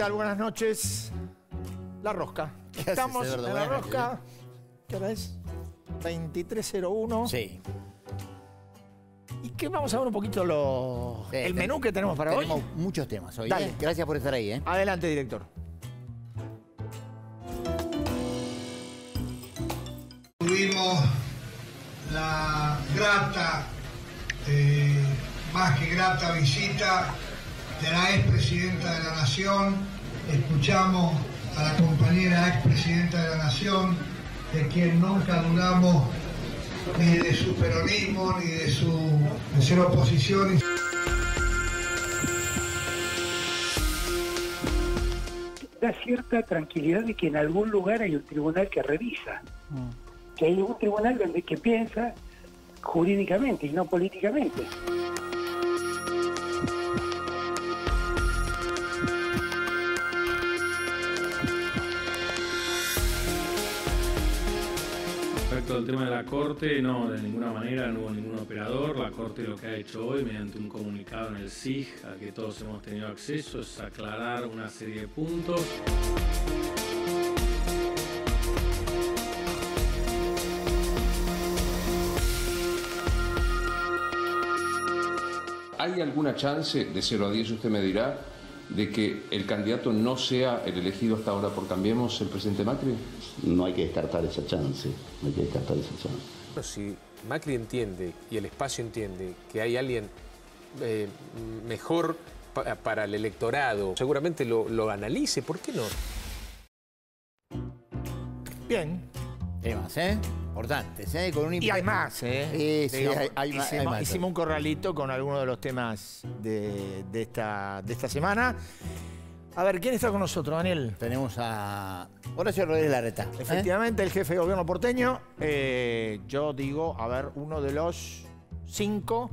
tal? Buenas noches. La Rosca. Estamos en La Rosca. ¿Qué hora es? 23:01. Sí. ¿Y qué vamos a ver un poquito el menú que tenemos para hoy? Tenemos muchos temas hoy. Dale. Gracias por estar ahí. Adelante, director. Tuvimos la grata, más que grata visita de la expresidenta de la Nación. Escuchamos a la compañera expresidenta de la Nación, de quien nunca dudamos ni de su peronismo, ni de ser oposición. Da cierta tranquilidad de que en algún lugar hay un tribunal que revisa, que hay un tribunal que piensa jurídicamente y no políticamente. Respecto al tema de la Corte, no, de ninguna manera no hubo ningún operador. La Corte lo que ha hecho hoy, mediante un comunicado en el SIG, al que todos hemos tenido acceso, es aclarar una serie de puntos. ¿Hay alguna chance, de 0 a 10 usted me dirá, de que el candidato no sea el elegido hasta ahora por Cambiemos, el presidente Macri? No hay que descartar esa chance, no hay que descartar esa chance. Si Macri entiende y el espacio entiende que hay alguien mejor para el electorado, seguramente lo analice, ¿por qué no? Bien. Temas, importantes, con un Y hay más, Sí, Digamos, hay más. hicimos un corralito con algunos de los temas de esta semana. A ver, ¿quién está con nosotros, Daniel? Tenemos a Horacio Rodríguez Larreta. Efectivamente, el jefe de gobierno porteño. Yo digo, a ver, uno de los 5...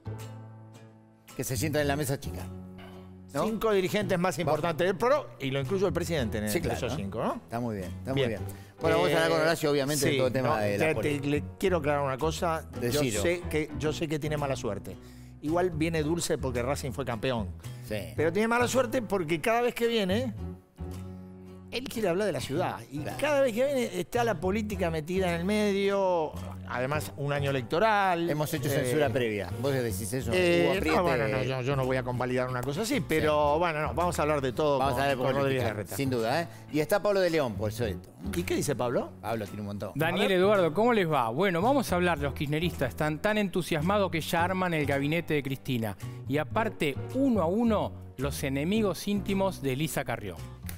Que se sientan en la mesa chica, ¿no? 5 dirigentes más importantes del PRO, y lo incluyo el presidente en esos 5, ¿no? Está muy bien, está muy bien. Bueno, vamos a hablar con Horacio, obviamente, de todo el tema de la política. Le quiero aclarar una cosa. Decilo. Yo sé que tiene mala suerte. Igual viene dulce porque Racing fue campeón. Sí. Pero tiene mala suerte porque cada vez que viene, él quiere hablar de la ciudad. Y cada vez que viene está la política metida en el medio. Además, un año electoral. Hemos hecho censura previa. ¿Vos decís eso? Yo no voy a convalidar una cosa así, pero bueno, no, vamos a hablar de todo. Vamos a ver con Rodríguez Larreta. Sin duda, Y está Pablo de León, por cierto. ¿Y qué dice Pablo? Pablo tiene un montón. Daniel, Eduardo, ¿cómo les va? Bueno, vamos a hablar. Los kirchneristas están tan entusiasmados que ya arman el gabinete de Cristina. Y aparte, uno a uno, los enemigos íntimos de Elisa Carrió.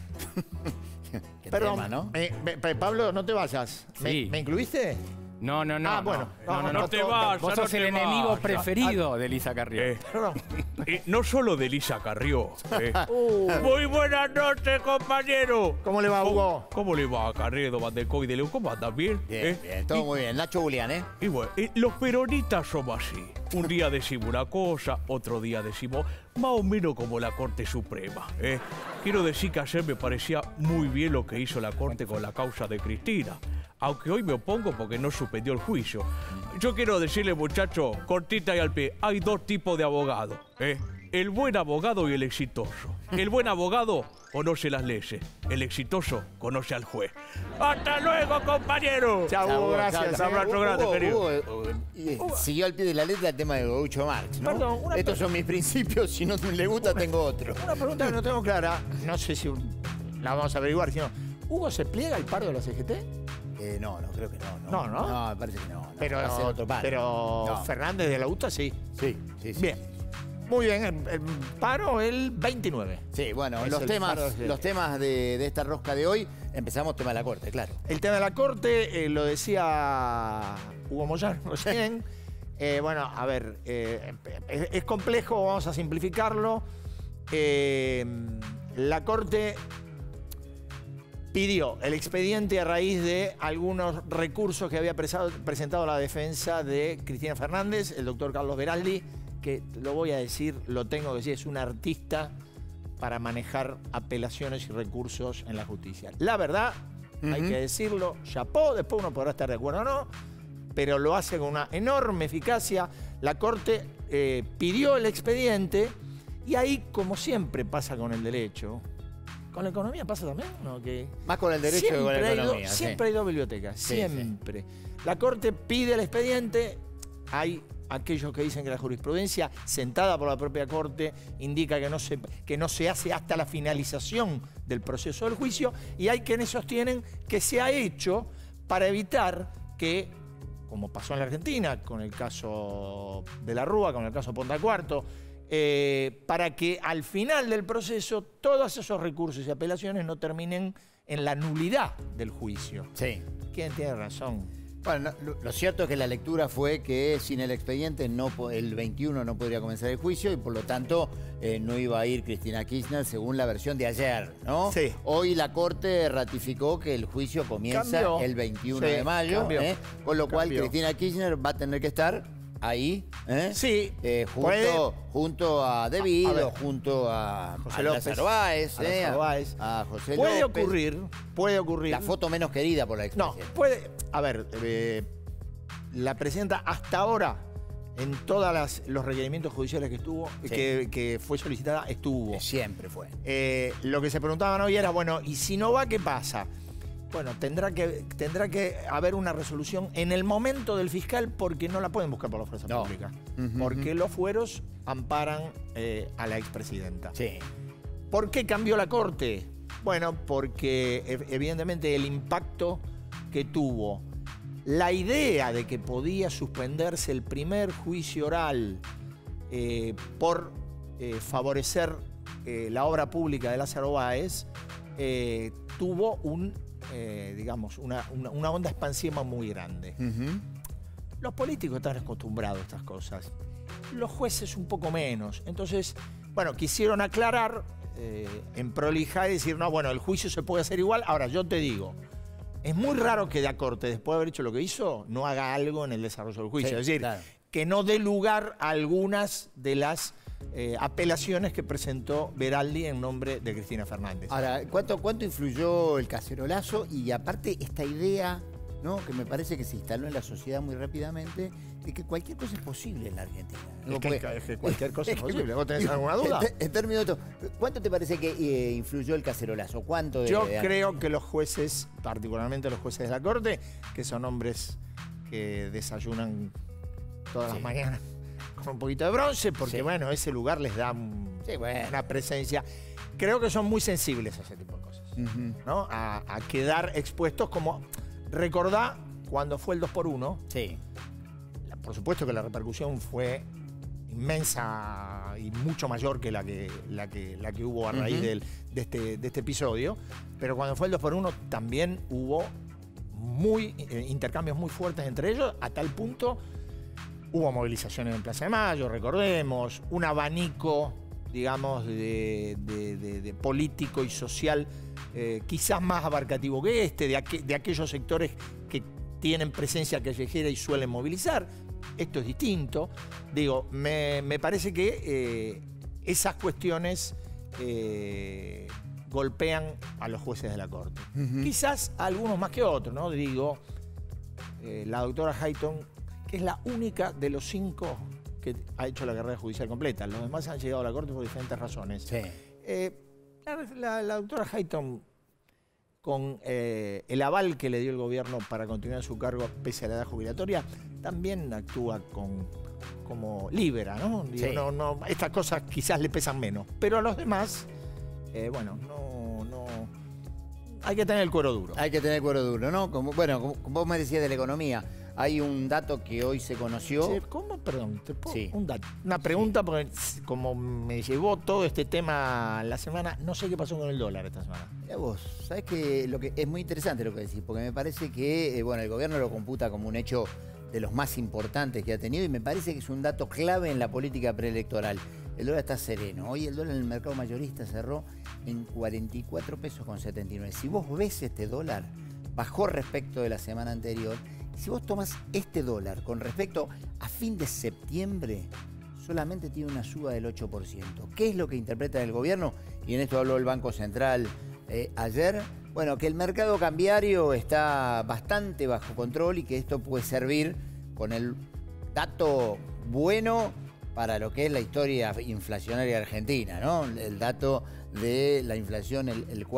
Perdón, tema, ¿no? Pablo, no te vayas. Sí. ¿Me incluiste? No. Bueno. No te vas. Vos sos el enemigo preferido de Elisa Carrió. No solo de Elisa Carrió. Muy buenas noches, compañero. ¿Cómo le va, Hugo? ¿Cómo le va, Carredo, Bandeco y de León? ¿Cómo andan? ¿Bien? Bien, todo muy bien. Nacho Julián, Y bueno, los peronistas somos así. Un día decimos una cosa, otro día decimos más o menos como la Corte Suprema. Quiero decir que ayer me parecía muy bien lo que hizo la Corte con la causa de Cristina. Aunque hoy me opongo porque no suspendió el juicio. Yo quiero decirle, muchachos, cortita y al pie, hay dos tipos de abogados. El buen abogado y el exitoso. El buen abogado conoce las leyes. El exitoso conoce al juez. ¡Hasta luego, compañero! Chao, gracias. Abrazo grande, querido. Siguió al pie de la letra el tema de Groucho Marx, ¿no? Perdón, Estos son mis principios, si no le gusta tengo otro. Una pregunta que no tengo clara, no sé si la vamos a averiguar, sino, ¿Hugo se pliega al paro de la CGT? No, creo que no. No. No, me parece que no. Pero, va a ser otro paro. pero Fernández de la UTA sí. Sí. Bien. Muy bien, el paro el 29. Sí, bueno, Es los el temas de esta rosca de hoy, empezamos tema de la Corte, claro. El tema de la Corte, lo decía Hugo Moyano recién. Bueno, a ver, es complejo, vamos a simplificarlo. La Corte pidió el expediente a raíz de algunos recursos que había presentado la defensa de Cristina Fernández, el doctor Carlos Beraldi, que lo voy a decir, lo tengo que decir, es un artista para manejar apelaciones y recursos en la justicia. La verdad, hay que decirlo, chapó, después uno podrá estar de acuerdo o no, pero lo hace con una enorme eficacia. La Corte pidió el expediente y ahí, como siempre pasa con el derecho, con la economía pasa también, ¿no? Que más con el derecho que con la economía. Siempre hay dos bibliotecas, siempre. La Corte pide el expediente, hay aquellos que dicen que la jurisprudencia sentada por la propia Corte indica que no se hace hasta la finalización del proceso del juicio, y hay quienes sostienen que se ha hecho para evitar que, como pasó en la Argentina con el caso de la Rúa, con el caso Ponta Cuarto, para que al final del proceso todos esos recursos y apelaciones no terminen en la nulidad del juicio. Sí. ¿Quién tiene razón? Bueno, lo cierto es que la lectura fue que sin el expediente el 21 no podría comenzar el juicio y por lo tanto no iba a ir Cristina Kirchner según la versión de ayer, ¿no? Sí. Hoy la Corte ratificó que el juicio comienza el 21 de mayo, con lo cual Cristina Kirchner va a tener que estar ahí, sí, junto a De Vito, junto a José López, Lázaro Báez, a José López. Puede ocurrir. La foto menos querida por la expresidenta. No, puede. A ver, la presidenta hasta ahora, en todos los requerimientos judiciales que estuvo, que fue solicitada, estuvo. Siempre fue. Lo que se preguntaban hoy era, bueno, ¿y si no va, qué pasa? Bueno, tendrá que haber una resolución en el momento del fiscal porque no la pueden buscar por la fuerza pública. Porque los fueros amparan a la expresidenta. Sí. ¿Por qué cambió la Corte? Bueno, porque evidentemente el impacto que tuvo la idea de que podía suspenderse el primer juicio oral por favorecer la obra pública de Lázaro Báez tuvo digamos, una onda expansiva muy grande. Los políticos están acostumbrados a estas cosas, los jueces un poco menos. Entonces, bueno, quisieron aclarar en prolijidad y decir, no, bueno, el juicio se puede hacer igual. Ahora, yo te digo, es muy raro que la Corte, después de haber hecho lo que hizo, no haga algo en el desarrollo del juicio. Sí, es decir, claro, que no dé lugar a algunas de las apelaciones que presentó Veraldi en nombre de Cristina Fernández. Ahora, ¿cuánto influyó el cacerolazo? Y aparte, esta idea, ¿no?, que me parece que se instaló en la sociedad muy rápidamente, de que cualquier cosa es posible en la Argentina. Es que cualquier cosa es posible. ¿Vos tenés alguna duda? En términos de esto, ¿cuánto te parece que influyó el cacerolazo? ¿Cuánto Yo creo que los jueces, particularmente los jueces de la Corte, que son hombres que desayunan todas las mañanas con un poquito de bronce, porque bueno, ese lugar les da una presencia. Creo que son muy sensibles a ese tipo de cosas, ¿no? A quedar expuestos como... Recordá cuando fue el 2x1. Sí. Por supuesto que la repercusión fue inmensa y mucho mayor que la que hubo a raíz de este episodio. Pero cuando fue el 2x1 también hubo intercambios muy fuertes entre ellos, a tal punto hubo movilizaciones en Plaza de Mayo, recordemos, un abanico, digamos, de político y social quizás más abarcativo que de aquellos sectores que tienen presencia callejera y suelen movilizar. Esto es distinto. Digo, me parece que esas cuestiones golpean a los jueces de la Corte. Quizás a algunos más que otros, ¿no? Digo, la doctora Hayton, que es la única de los 5 que ha hecho la carrera judicial completa. Los demás han llegado a la Corte por diferentes razones. Sí. La doctora Hayton, con el aval que le dio el gobierno para continuar su cargo pese a la edad jubilatoria, también actúa como líbera, ¿no? Digo, no, estas cosas quizás le pesan menos, pero a los demás, bueno, no hay que tener el cuero duro. Hay que tener el cuero duro, ¿no? Como vos me decías de la economía, hay un dato que hoy se conoció. Sí, ¿cómo? Perdón, un dato. Una pregunta, porque como me llevó todo este tema la semana, no sé qué pasó con el dólar esta semana. Mira vos, sabés que es muy interesante lo que decís, porque me parece que el gobierno lo computa como un hecho de los más importantes que ha tenido y me parece que es un dato clave en la política preelectoral. El dólar está sereno. Hoy el dólar en el mercado mayorista cerró en 44 pesos con 79. Si vos ves este dólar, bajó respecto de la semana anterior. Si vos tomas este dólar con respecto a fin de septiembre, solamente tiene una suba del 8%. ¿Qué es lo que interpreta el gobierno? Y en esto habló el Banco Central ayer. Bueno, que el mercado cambiario está bastante bajo control y que esto puede servir con el dato bueno para lo que es la historia inflacionaria argentina, ¿no? El dato de la inflación, el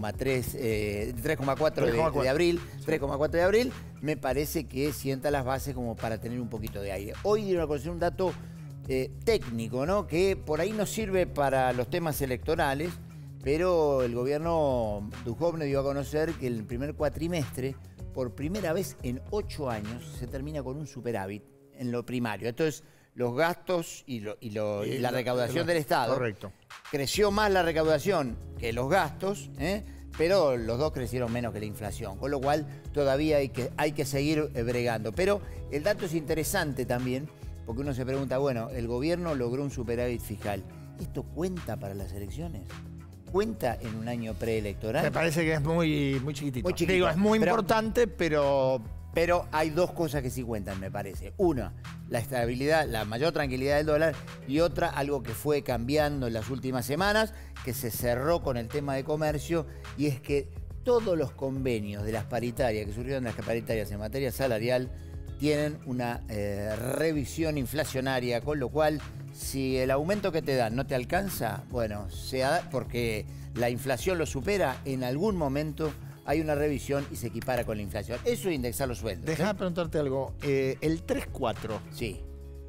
3,4 de abril, 3,4 de abril, me parece que sienta las bases como para tener un poquito de aire. Hoy dieron a conocer un dato técnico, ¿no? Que por ahí nos sirve para los temas electorales, pero el gobierno Duhovne dio a conocer que el primer cuatrimestre, por primera vez en 8 años, se termina con un superávit en lo primario. Entonces, los gastos y la recaudación del Estado. Correcto. Creció más la recaudación que los gastos, pero los dos crecieron menos que la inflación, con lo cual todavía hay que seguir bregando. Pero el dato es interesante también, porque uno se pregunta, bueno, el gobierno logró un superávit fiscal. ¿Esto cuenta para las elecciones? ¿Cuenta en un año preelectoral? Me parece que es muy chiquitito. Muy chiquito. Digo, es muy importante, pero hay dos cosas que sí cuentan, me parece. Una, la estabilidad, la mayor tranquilidad del dólar, y otra, algo que fue cambiando en las últimas semanas, que se cerró con el tema de comercio, y es que todos los convenios de las paritarias, que surgieron de las paritarias en materia salarial, tienen una revisión inflacionaria, con lo cual, si el aumento que te dan no te alcanza, bueno, porque la inflación lo supera, en algún momento hay una revisión y se equipara con la inflación. Eso es indexar los sueldos. Déjame preguntarte algo. El 3,4. Sí.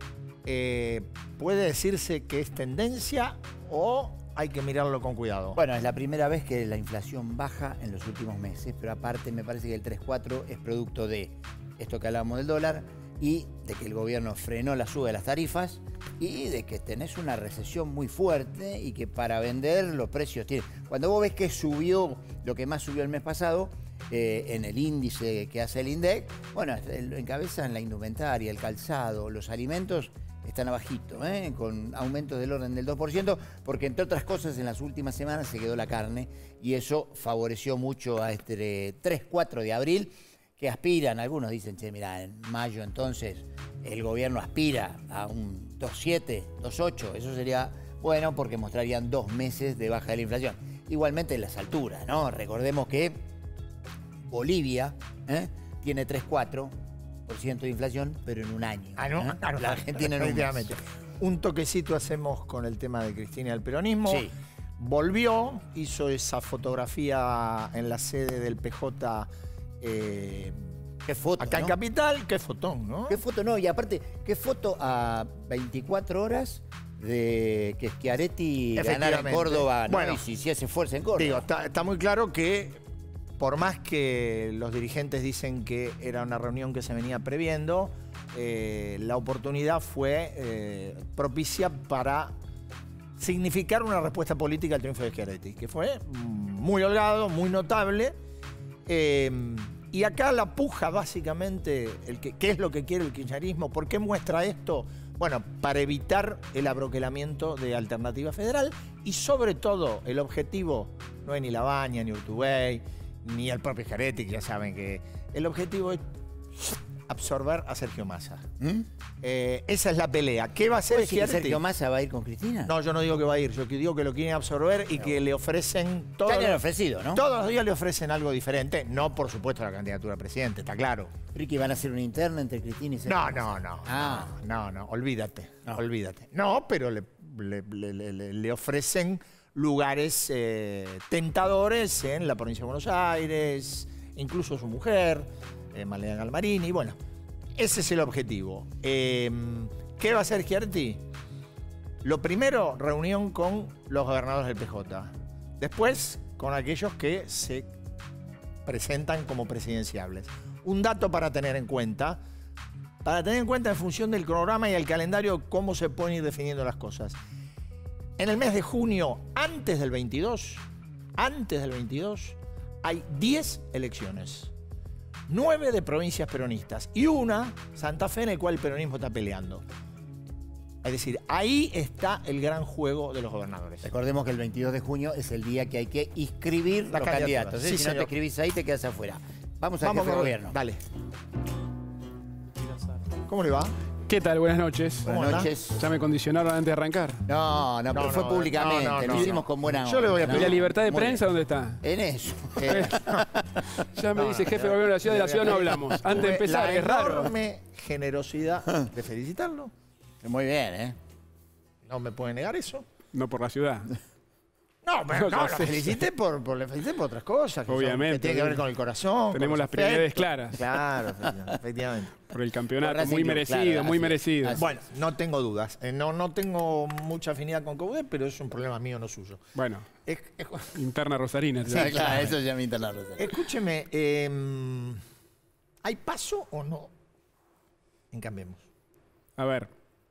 ¿Puede decirse que es tendencia o hay que mirarlo con cuidado? Bueno, es la primera vez que la inflación baja en los últimos meses, pero aparte me parece que el 3,4 es producto de esto que hablábamos del dólar y de que el gobierno frenó la suba de las tarifas y de que tenés una recesión muy fuerte y que para vender los precios tienen. Cuando vos ves que subió lo que más subió el mes pasado, en el índice que hace el INDEC, bueno, encabezan la indumentaria, el calzado, los alimentos están abajito, con aumentos del orden del 2%, porque entre otras cosas en las últimas semanas se quedó la carne y eso favoreció mucho a este 3-4 de abril, que aspiran, algunos dicen, che, mira, en mayo entonces el gobierno aspira a un 2,7, 2,8, eso sería bueno porque mostrarían 2 meses de baja de la inflación. Igualmente en las alturas, ¿no? Recordemos que Bolivia tiene 3,4% de inflación, pero en un año. La Argentina en un mes. Un toquecito hacemos con el tema de Cristina y el peronismo. Sí. Volvió, hizo esa fotografía en la sede del PJ. Qué foto, acá ¿no? en Capital, qué fotón, ¿no? Qué foto, no, y aparte, qué foto a 24 horas de que Schiaretti ganara en Córdoba, ¿no? Bueno, y si hiciese fuerza en Córdoba. Digo, está muy claro que por más que los dirigentes dicen que era una reunión que se venía previendo, la oportunidad fue propicia para significar una respuesta política al triunfo de Schiaretti, que fue muy holgado, muy notable. Y acá la puja básicamente, ¿qué es lo que quiere el kirchnerismo? ¿Por qué muestra esto? Bueno, para evitar el abroquelamiento de Alternativa Federal y sobre todo el objetivo, no es ni Labaña, ni Urtubey, ni el propio Schiaretti, que ya saben que el objetivo es absorber a Sergio Massa. Esa es la pelea. ¿Qué va a hacer Schiaretti? ¿Sergio Massa va a ir con Cristina? No, yo no digo que va a ir, yo digo que lo quieren absorber y que le ofrecen todo. Ya le han ofrecido, ¿no? Todos los días le ofrecen algo diferente. No, por supuesto, la candidatura a presidente, está claro. ¿Ricky van a hacer una interna entre Cristina y Sergio Massa? No, olvídate. No, pero le ofrecen lugares tentadores en la provincia de Buenos Aires, incluso su mujer, Malena Galmarini, bueno, ese es el objetivo. ¿Qué va a hacer Schiaretti? Lo primero, reunión con los gobernadores del PJ. Después, con aquellos que se presentan como presidenciables. Un dato para tener en cuenta en función del cronograma y el calendario, cómo se pueden ir definiendo las cosas. En el mes de junio, antes del 22, hay 10 elecciones. 9 de provincias peronistas y una, Santa Fe, en el cual el peronismo está peleando. Es decir, ahí está el gran juego de los gobernadores. Recordemos que el 22 de junio es el día que hay que inscribir los candidatos. Sí, si no te escribís ahí, te quedas afuera. Vamos al jefe de gobierno. Dale. ¿Cómo le va? ¿Qué tal? Buenas noches. Buenas noches. ¿Ya me condicionaron antes de arrancar? No, pero fue públicamente. Lo hicimos con buena onda. Yo le voy a ¿Y pedir. la libertad de prensa dónde está? En eso. Ya me dice jefe de gobierno de la ciudad no hablamos. Antes de empezar, es raro. La enorme generosidad de felicitarlo. Muy bien, ¿eh? No me puede negar eso. No por la ciudad. No, pero O sea, no, sí, lo felicité le felicité por otras cosas. Que Obviamente. que tiene que ver con el corazón. Tenemos con las los prioridades afectos. claras. Claro, efectivamente. Por el campeonato, Racing muy Club, merecido, claro, muy así, merecido. así. Bueno, no tengo dudas. No tengo mucha afinidad con Coudet, pero es un problema mío, no suyo. Bueno, Es- interna rosarina. Sí, claro, eso ya me interna Rosa. Escúcheme, ¿hay paso o no en Cambiemos? A ver,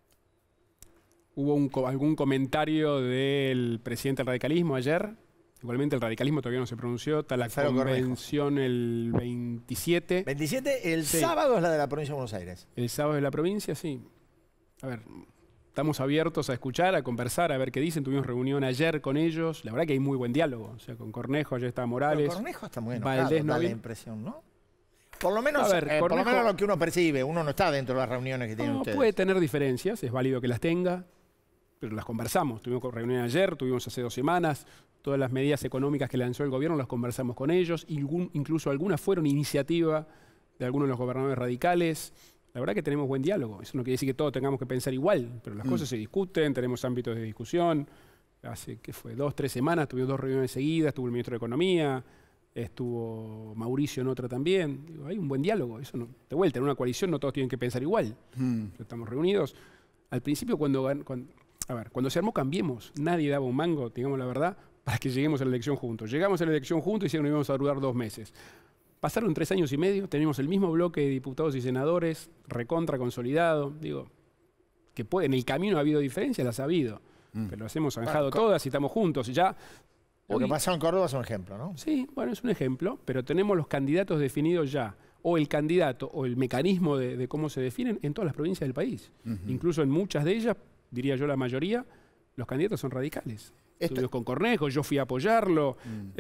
hubo algún comentario del presidente del radicalismo ayer. Igualmente el radicalismo todavía no se pronunció. Está la Alfredo Cornejo. convención el 27. 27, el Sí. sábado es la de la provincia de Buenos Aires. El sábado de la provincia, sí. A ver, estamos abiertos a escuchar, a conversar, a ver qué dicen. Tuvimos reunión ayer con ellos. La verdad que hay muy buen diálogo. O sea, con Cornejo, ayer estaba Morales. Pero Cornejo está muy enojado, Valdés no da la vino. impresión, ¿no? Por lo menos, A ver, por lo Cornejo- menos lo que uno percibe. Uno no está dentro de las reuniones que tienen No, ustedes. puede tener diferencias, es válido que las tenga, pero las conversamos. Tuvimos reunión ayer, tuvimos hace 2 semanas. Todas las medidas económicas que lanzó el gobierno las conversamos con ellos. Incluso algunas fueron iniciativa de algunos de los gobernadores radicales. La verdad que tenemos buen diálogo. Eso no quiere decir que todos tengamos que pensar igual, pero las cosas se discuten, tenemos ámbitos de discusión. Hace, ¿qué fue? 2, 3 semanas tuvimos 2 reuniones seguidas, estuvo el ministro de Economía, estuvo Mauricio en otra también. Digo, hay un buen diálogo. Eso no, de vuelta, en una coalición no todos tienen que pensar igual. Estamos reunidos. Al principio, cuando se armó Cambiemos, nadie daba un mango, digamos la verdad, para que lleguemos a la elección juntos. Llegamos a la elección juntos y dijeron que íbamos a durar 2 meses. Pasaron 3 años y medio, teníamos el mismo bloque de diputados y senadores, recontra consolidado. Digo, que en el camino ha habido diferencias, las ha habido. Pero las hemos zanjado todas y estamos juntos. Y ya, Lo que pasó en Córdoba es un ejemplo, ¿no? sí, bueno, es un ejemplo, pero tenemos los candidatos definidos ya. O el candidato o el mecanismo de cómo se definen en todas las provincias del país. Incluso en muchas de ellas, diría yo la mayoría, los candidatos son radicales. Estuvimos con Cornejo, yo fui a apoyarlo.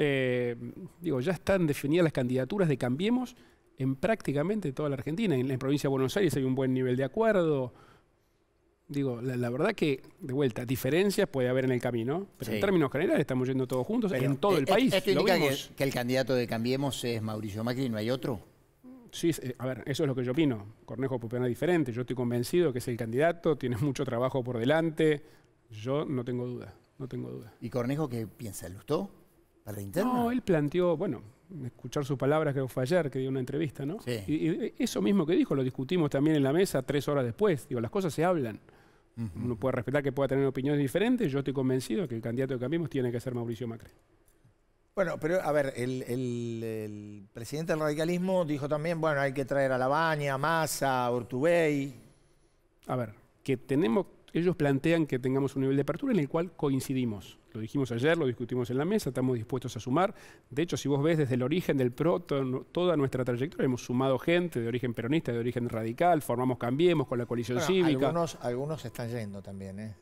Digo, ya están definidas las candidaturas de Cambiemos en prácticamente toda la Argentina. En la provincia de Buenos Aires hay un buen nivel de acuerdo. Digo, la verdad que, de vuelta, diferencias puede haber en el camino, pero Sí. en términos generales estamos yendo todos juntos Pero, en todo el país. ¿Esto Lo indica vimos. que el candidato de Cambiemos es Mauricio Macri y no hay otro? Sí, a ver, eso es lo que yo opino. Cornejo puede opinar diferente. Yo estoy convencido que es el candidato, tiene mucho trabajo por delante. Yo no tengo duda, no tengo duda. ¿Y Cornejo qué piensa? ¿Le gustó? ¿Para la interna? No, él planteó, bueno, escuchar sus palabras, que fue ayer, que dio una entrevista, ¿no? Sí. Y eso mismo que dijo, lo discutimos también en la mesa 3 horas después. Digo, las cosas se hablan. Uno puede respetar que pueda tener opiniones diferentes. Yo estoy convencido que el candidato de Cambiemos tiene que ser Mauricio Macri. Bueno, pero a ver, el presidente del radicalismo dijo también, bueno, hay que traer a Labaña, a Massa, a Urtubey. A ver, ellos plantean que tengamos un nivel de apertura en el cual coincidimos. Lo dijimos ayer, lo discutimos en la mesa, estamos dispuestos a sumar. De hecho, si vos ves desde el origen del PRO, toda nuestra trayectoria, hemos sumado gente de origen peronista, de origen radical, formamos Cambiemos con la coalición Bueno, cívica. algunos están yendo también, ¿eh?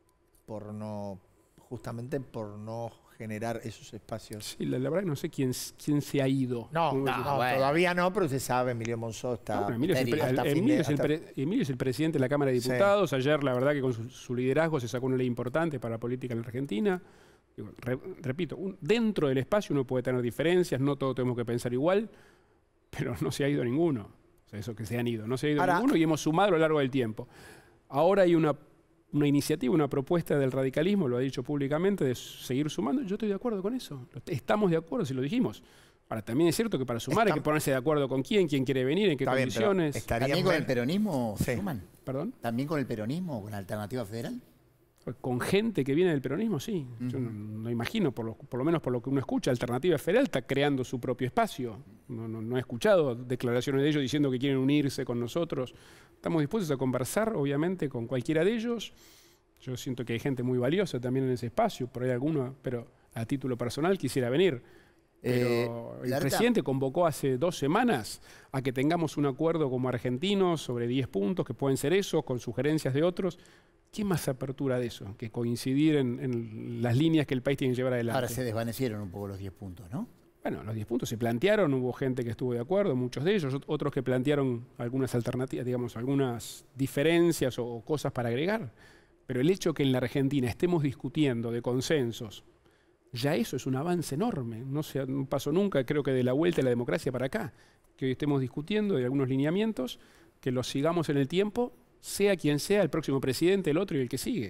Justamente por no generar esos espacios. Sí, la verdad que no sé quién se ha ido. No, todavía no, pero usted sabe, Emilio Monzó está... No, pero Emilio es el presidente de la Cámara de Sí. Diputados. Ayer, la verdad que con su liderazgo se sacó una ley importante para la política en la Argentina. Digo, repito, dentro del espacio uno puede tener diferencias, no todos tenemos que pensar igual, pero no se ha ido ninguno. O sea, eso que se han ido, no se ha ido ninguno y hemos sumado a lo largo del tiempo. Ahora hay una iniciativa, una propuesta del radicalismo, lo ha dicho públicamente, de seguir sumando. Yo estoy de acuerdo con eso. Estamos de acuerdo, si lo dijimos. Ahora, también es cierto que para sumar hay que ponerse de acuerdo con quién quiere venir, en qué condiciones. ¿También con el peronismo se suman? ¿Perdón? ¿También con el peronismo, con la Alternativa Federal? Con gente que viene del peronismo, sí. Yo no imagino, por lo menos por lo que uno escucha, Alternativa Federal está creando su propio espacio. No he escuchado declaraciones de ellos diciendo que quieren unirse con nosotros. Estamos dispuestos a conversar, obviamente, con cualquiera de ellos. Yo siento que hay gente muy valiosa también en ese espacio, por ahí alguno, pero a título personal quisiera venir. Pero el presidente convocó hace 2 semanas a que tengamos un acuerdo como argentinos sobre 10 puntos, que pueden ser esos, con sugerencias de otros. ¿Qué más apertura de eso? Que coincidir en las líneas que el país tiene que llevar adelante. Ahora se desvanecieron un poco los 10 puntos, ¿no? Bueno, los 10 puntos se plantearon, hubo gente que estuvo de acuerdo, muchos de ellos, otros que plantearon algunas alternativas, digamos, algunas diferencias o cosas para agregar. Pero el hecho que en la Argentina estemos discutiendo de consensos, ya eso es un avance enorme. No pasó nunca, creo que de la vuelta de la democracia para acá, que hoy estemos discutiendo de algunos lineamientos, que los sigamos en el tiempo, sea quien sea el próximo presidente, el otro y el que sigue.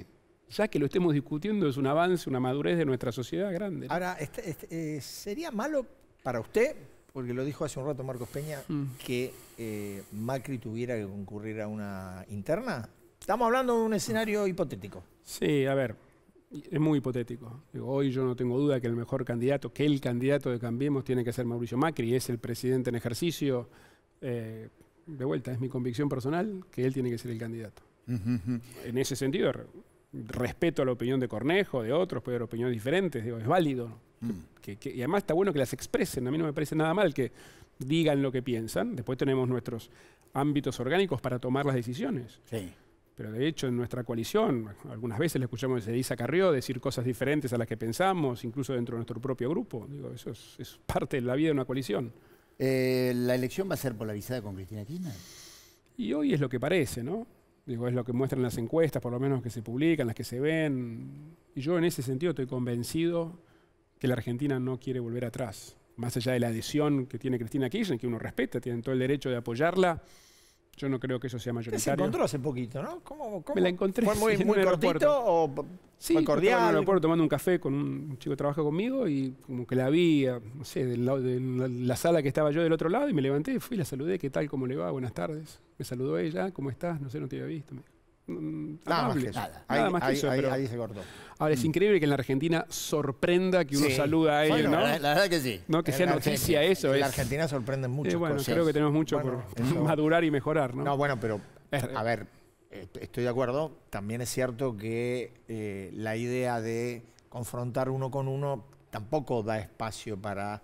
ya que lo estemos discutiendo es un avance, una madurez de nuestra sociedad grande, ¿no? Ahora, ¿sería malo para usted, porque lo dijo hace un rato Marcos Peña, que Macri tuviera que concurrir a una interna? Estamos hablando de un escenario hipotético. Sí, a ver, es muy hipotético. Digo, hoy yo no tengo duda que el mejor candidato, que el candidato de Cambiemos tiene que ser Mauricio Macri, es el presidente en ejercicio. De vuelta, es mi convicción personal que él tiene que ser el candidato. En ese sentido, respeto la opinión de Cornejo, de otros, puede haber opiniones diferentes, digo, es válido. Y además está bueno que las expresen, a mí no me parece nada mal que digan lo que piensan. Después tenemos nuestros ámbitos orgánicos para tomar las decisiones. Sí. Pero de hecho en nuestra coalición, algunas veces le escuchamos a Elisa Carrió decir cosas diferentes a las que pensamos, incluso dentro de nuestro propio grupo. Digo, eso es parte de la vida de una coalición. ¿La elección va a ser polarizada con Cristina Kirchner? Y hoy es lo que parece, ¿no? Digo, es lo que muestran las encuestas, por lo menos que se publican, las que se ven. Y yo en ese sentido estoy convencido que la Argentina no quiere volver atrás. Más allá de la adhesión que tiene Cristina Kirchner, que uno respeta, tienen todo el derecho de apoyarla. Yo no creo que eso sea mayoritario. Se encontró hace poquito, ¿no? ¿Cómo? Me la encontré. ¿Fue muy cortito o sí, fue cordial? Estaba en el aeropuerto tomando un café con un chico que trabaja conmigo y como que la vi, no sé, de la sala que estaba yo del otro lado y me levanté, fui, la saludé, ¿qué tal? ¿Cómo le va? Buenas tardes. Me saludó ella, ¿cómo estás? No sé, no te había visto. Nada más que eso. Nada más que eso, pero ahí se cortó. Ahora, es increíble que en la Argentina sorprenda que uno saluda a ella, bueno, ¿no? La verdad que sí. No, que sea noticia eso. En la Argentina sorprenden mucho. Bueno, cosas. creo que tenemos mucho por madurar y mejorar, ¿no? No, bueno, pero, a ver, estoy de acuerdo. También es cierto que la idea de confrontar uno con uno tampoco da espacio para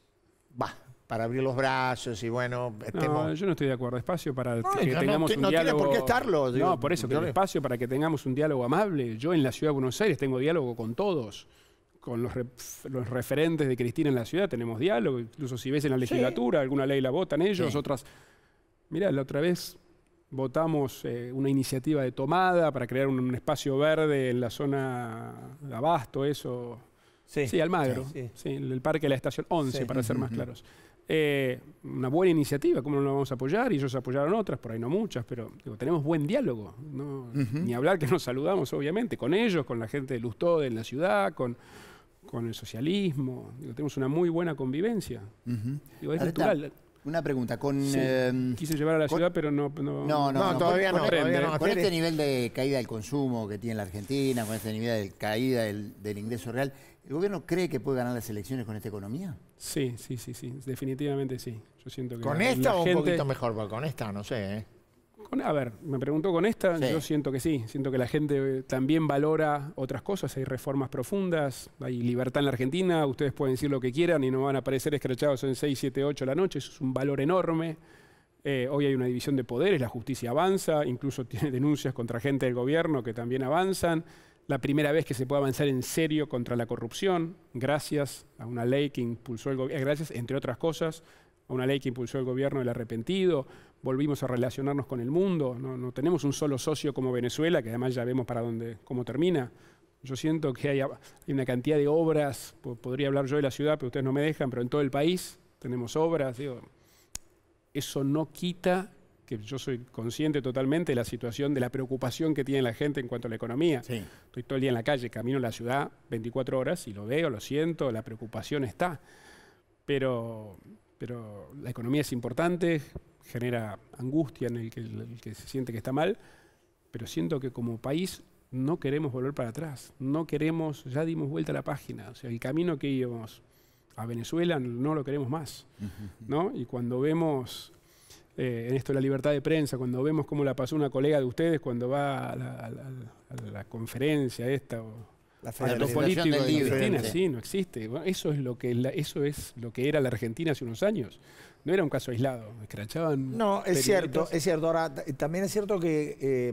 abrir los brazos y bueno... No, yo no estoy de acuerdo. Espacio para que tengamos un diálogo... No tiene por qué estarlo. Digo, no, por eso, que espacio para que tengamos un diálogo amable. Yo en la Ciudad de Buenos Aires tengo diálogo con todos. Con los referentes de Cristina en la ciudad tenemos diálogo. Incluso si ves en la legislatura, alguna ley la votan ellos, otras... Mirá, la otra vez votamos una iniciativa de tomada para crear un espacio verde en la zona de Abasto, eso... Sí, Almagro. Sí, el parque de la Estación 11, para ser más claros. Una buena iniciativa, ¿cómo no la vamos a apoyar? Y ellos apoyaron otras, por ahí no muchas, pero digo, tenemos buen diálogo, ¿no? Ni hablar que nos saludamos, obviamente, con ellos, con la gente de Lustó en la ciudad, con el socialismo. Digo, tenemos una muy buena convivencia. Digo, es natural. Una pregunta, quise llevar a la ciudad, pero no todavía no. Con este nivel de caída del consumo que tiene la Argentina, con este nivel de caída del ingreso real, ¿el gobierno cree que puede ganar las elecciones con esta economía? Sí, definitivamente sí. Yo siento que ¿Con esta o un poquito mejor? Porque con esta no sé, A ver, me preguntó con esta, yo siento que sí. Siento que la gente también valora otras cosas. Hay reformas profundas, hay libertad en la Argentina. Ustedes pueden decir lo que quieran y no van a aparecer escrachados en 6, 7, 8 de la noche. Eso es un valor enorme. Hoy hay una división de poderes, la justicia avanza, incluso tiene denuncias contra gente del gobierno que también avanzan. La primera vez que se puede avanzar en serio contra la corrupción, gracias a una ley que impulsó el gobierno, gracias, entre otras cosas, a una ley que impulsó el gobierno del arrepentido. Volvimos a relacionarnos con el mundo. No tenemos un solo socio como Venezuela, que además ya vemos para cómo termina. Yo siento que hay una cantidad de obras, podría hablar yo de la ciudad, pero ustedes no me dejan, pero en todo el país tenemos obras. Digo, eso no quita que yo soy consciente totalmente de la situación, de la preocupación que tiene la gente en cuanto a la economía. Estoy todo el día en la calle, camino en la ciudad 24 horas y lo veo, lo siento, la preocupación está. Pero la economía es importante, genera angustia en el que se siente que está mal, pero siento que como país no queremos volver para atrás, no queremos, ya dimos vuelta a la página, o sea, el camino que íbamos a Venezuela no lo queremos más, ¿no? Y cuando vemos en esto de la libertad de prensa, cuando vemos cómo la pasó una colega de ustedes cuando va a la conferencia esta, la los políticos de Argentina, sí, no existe. Bueno, eso es lo que era la Argentina hace unos años. No era un caso aislado, escrachaban. No, es cierto. Ahora, también es cierto que,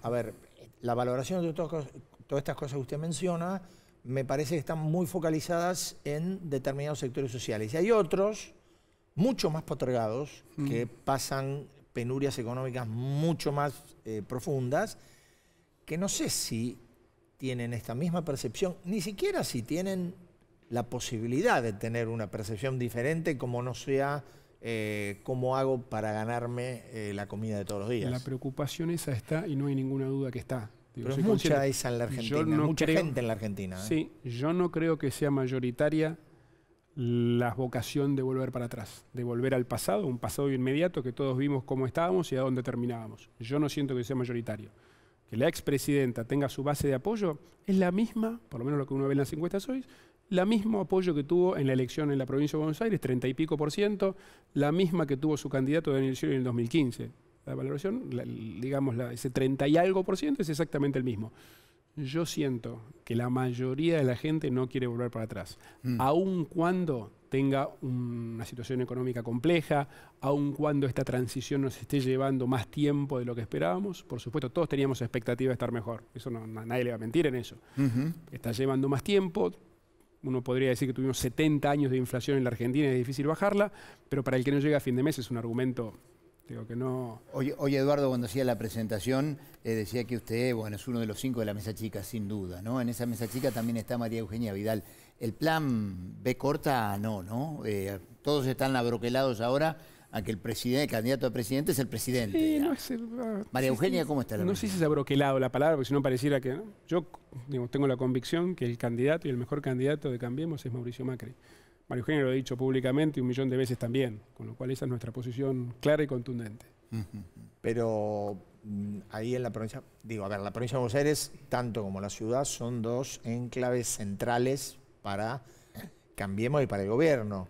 la valoración de todas estas cosas que usted menciona, me parece que están muy focalizadas en determinados sectores sociales. Y hay otros, mucho más postergados, que pasan penurias económicas mucho más profundas, que no sé si tienen esta misma percepción, ni siquiera si tienen la posibilidad de tener una percepción diferente, como no sea cómo hago para ganarme la comida de todos los días. La preocupación esa está y no hay ninguna duda que está. Digo, pero es mucha esa en la Argentina, mucha gente en la Argentina. Sí, yo no creo que sea mayoritaria la vocación de volver para atrás, de volver al pasado, un pasado inmediato que todos vimos cómo estábamos y a dónde terminábamos. Yo no siento que sea mayoritario. Que la expresidenta tenga su base de apoyo es la misma, por lo menos lo que uno ve en las encuestas hoy, la mismo apoyo que tuvo en la elección en la provincia de Buenos Aires, 30 y pico %, la misma que tuvo su candidato Daniel Scioli en el 2015. La valoración, digamos, ese 30 y algo % es exactamente el mismo. Yo siento que la mayoría de la gente no quiere volver para atrás, aun cuando tenga una situación económica compleja, aun cuando esta transición nos esté llevando más tiempo de lo que esperábamos. Por supuesto, todos teníamos expectativa de estar mejor, eso nadie le va a mentir en eso. Está llevando más tiempo. Uno podría decir que tuvimos 70 años de inflación en la Argentina y es difícil bajarla, pero para el que no llega a fin de mes es un argumento, digo, que no... Oye, Eduardo, cuando hacía la presentación, decía que usted, bueno, es uno de los 5 de la mesa chica, sin duda, ¿no? En esa mesa chica también está María Eugenia Vidal. El plan B corta, no. Todos están abroquelados ahora a que el candidato a presidente es el presidente. Sí, María Eugenia, ¿cómo está la No sé si es abroquelado la palabra, porque si no pareciera que... ¿no? Yo tengo la convicción que el candidato y el mejor candidato de Cambiemos es Mauricio Macri. María Eugenia lo ha dicho públicamente 1.000.000 de veces también, con lo cual esa es nuestra posición clara y contundente. Pero ahí en la provincia, la provincia de Buenos Aires, tanto como la ciudad, son dos enclaves centrales para Cambiemos y para el gobierno.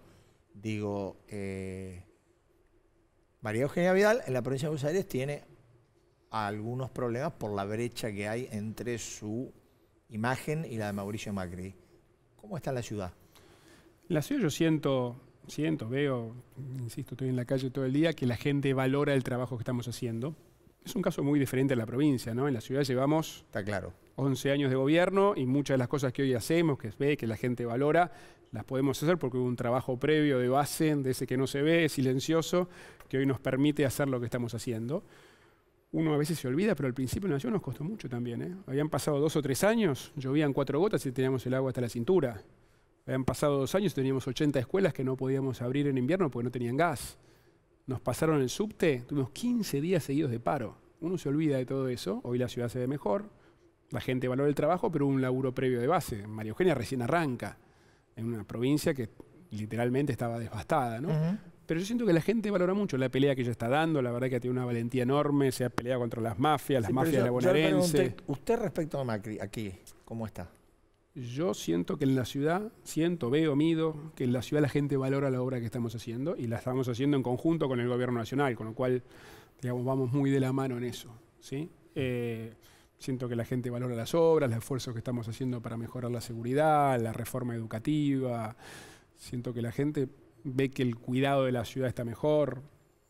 María Eugenia Vidal en la provincia de Buenos Aires tiene algunos problemas por la brecha que hay entre su imagen y la de Mauricio Macri. ¿Cómo está en la ciudad? En la ciudad yo siento, veo, insisto, estoy en la calle todo el día, que la gente valora el trabajo que estamos haciendo. Es un caso muy diferente a la provincia, ¿no? En la ciudad llevamos 11 años de gobierno y muchas de las cosas que hoy hacemos, que ve, que la gente valora, las podemos hacer porque hubo un trabajo previo de base, de ese que no se ve, silencioso, que hoy nos permite hacer lo que estamos haciendo. Uno a veces se olvida, pero al principio en la ciudad nos costó mucho también, ¿eh? Habían pasado 2 o 3 años, llovían 4 gotas y teníamos el agua hasta la cintura. Habían pasado 2 años y teníamos 80 escuelas que no podíamos abrir en invierno porque no tenían gas. Nos pasaron el subte, tuvimos 15 días seguidos de paro. Uno se olvida de todo eso, hoy la ciudad se ve mejor, la gente valora el trabajo, pero hubo un laburo previo de base. María Eugenia recién arranca en una provincia que literalmente estaba devastada, ¿no? Pero yo siento que la gente valora mucho la pelea que ella está dando, la verdad que tiene una valentía enorme, se ha peleado contra las mafias de la bonaerense. Usted respecto a Macri, aquí, ¿cómo está? Yo siento que en la ciudad, veo, mido, que en la ciudad la gente valora la obra que estamos haciendo y la estamos haciendo en conjunto con el gobierno nacional, con lo cual, digamos, vamos muy de la mano en eso, ¿sí? Siento que la gente valora las obras, los esfuerzos que estamos haciendo para mejorar la seguridad, la reforma educativa. Siento que la gente ve que el cuidado de la ciudad está mejor.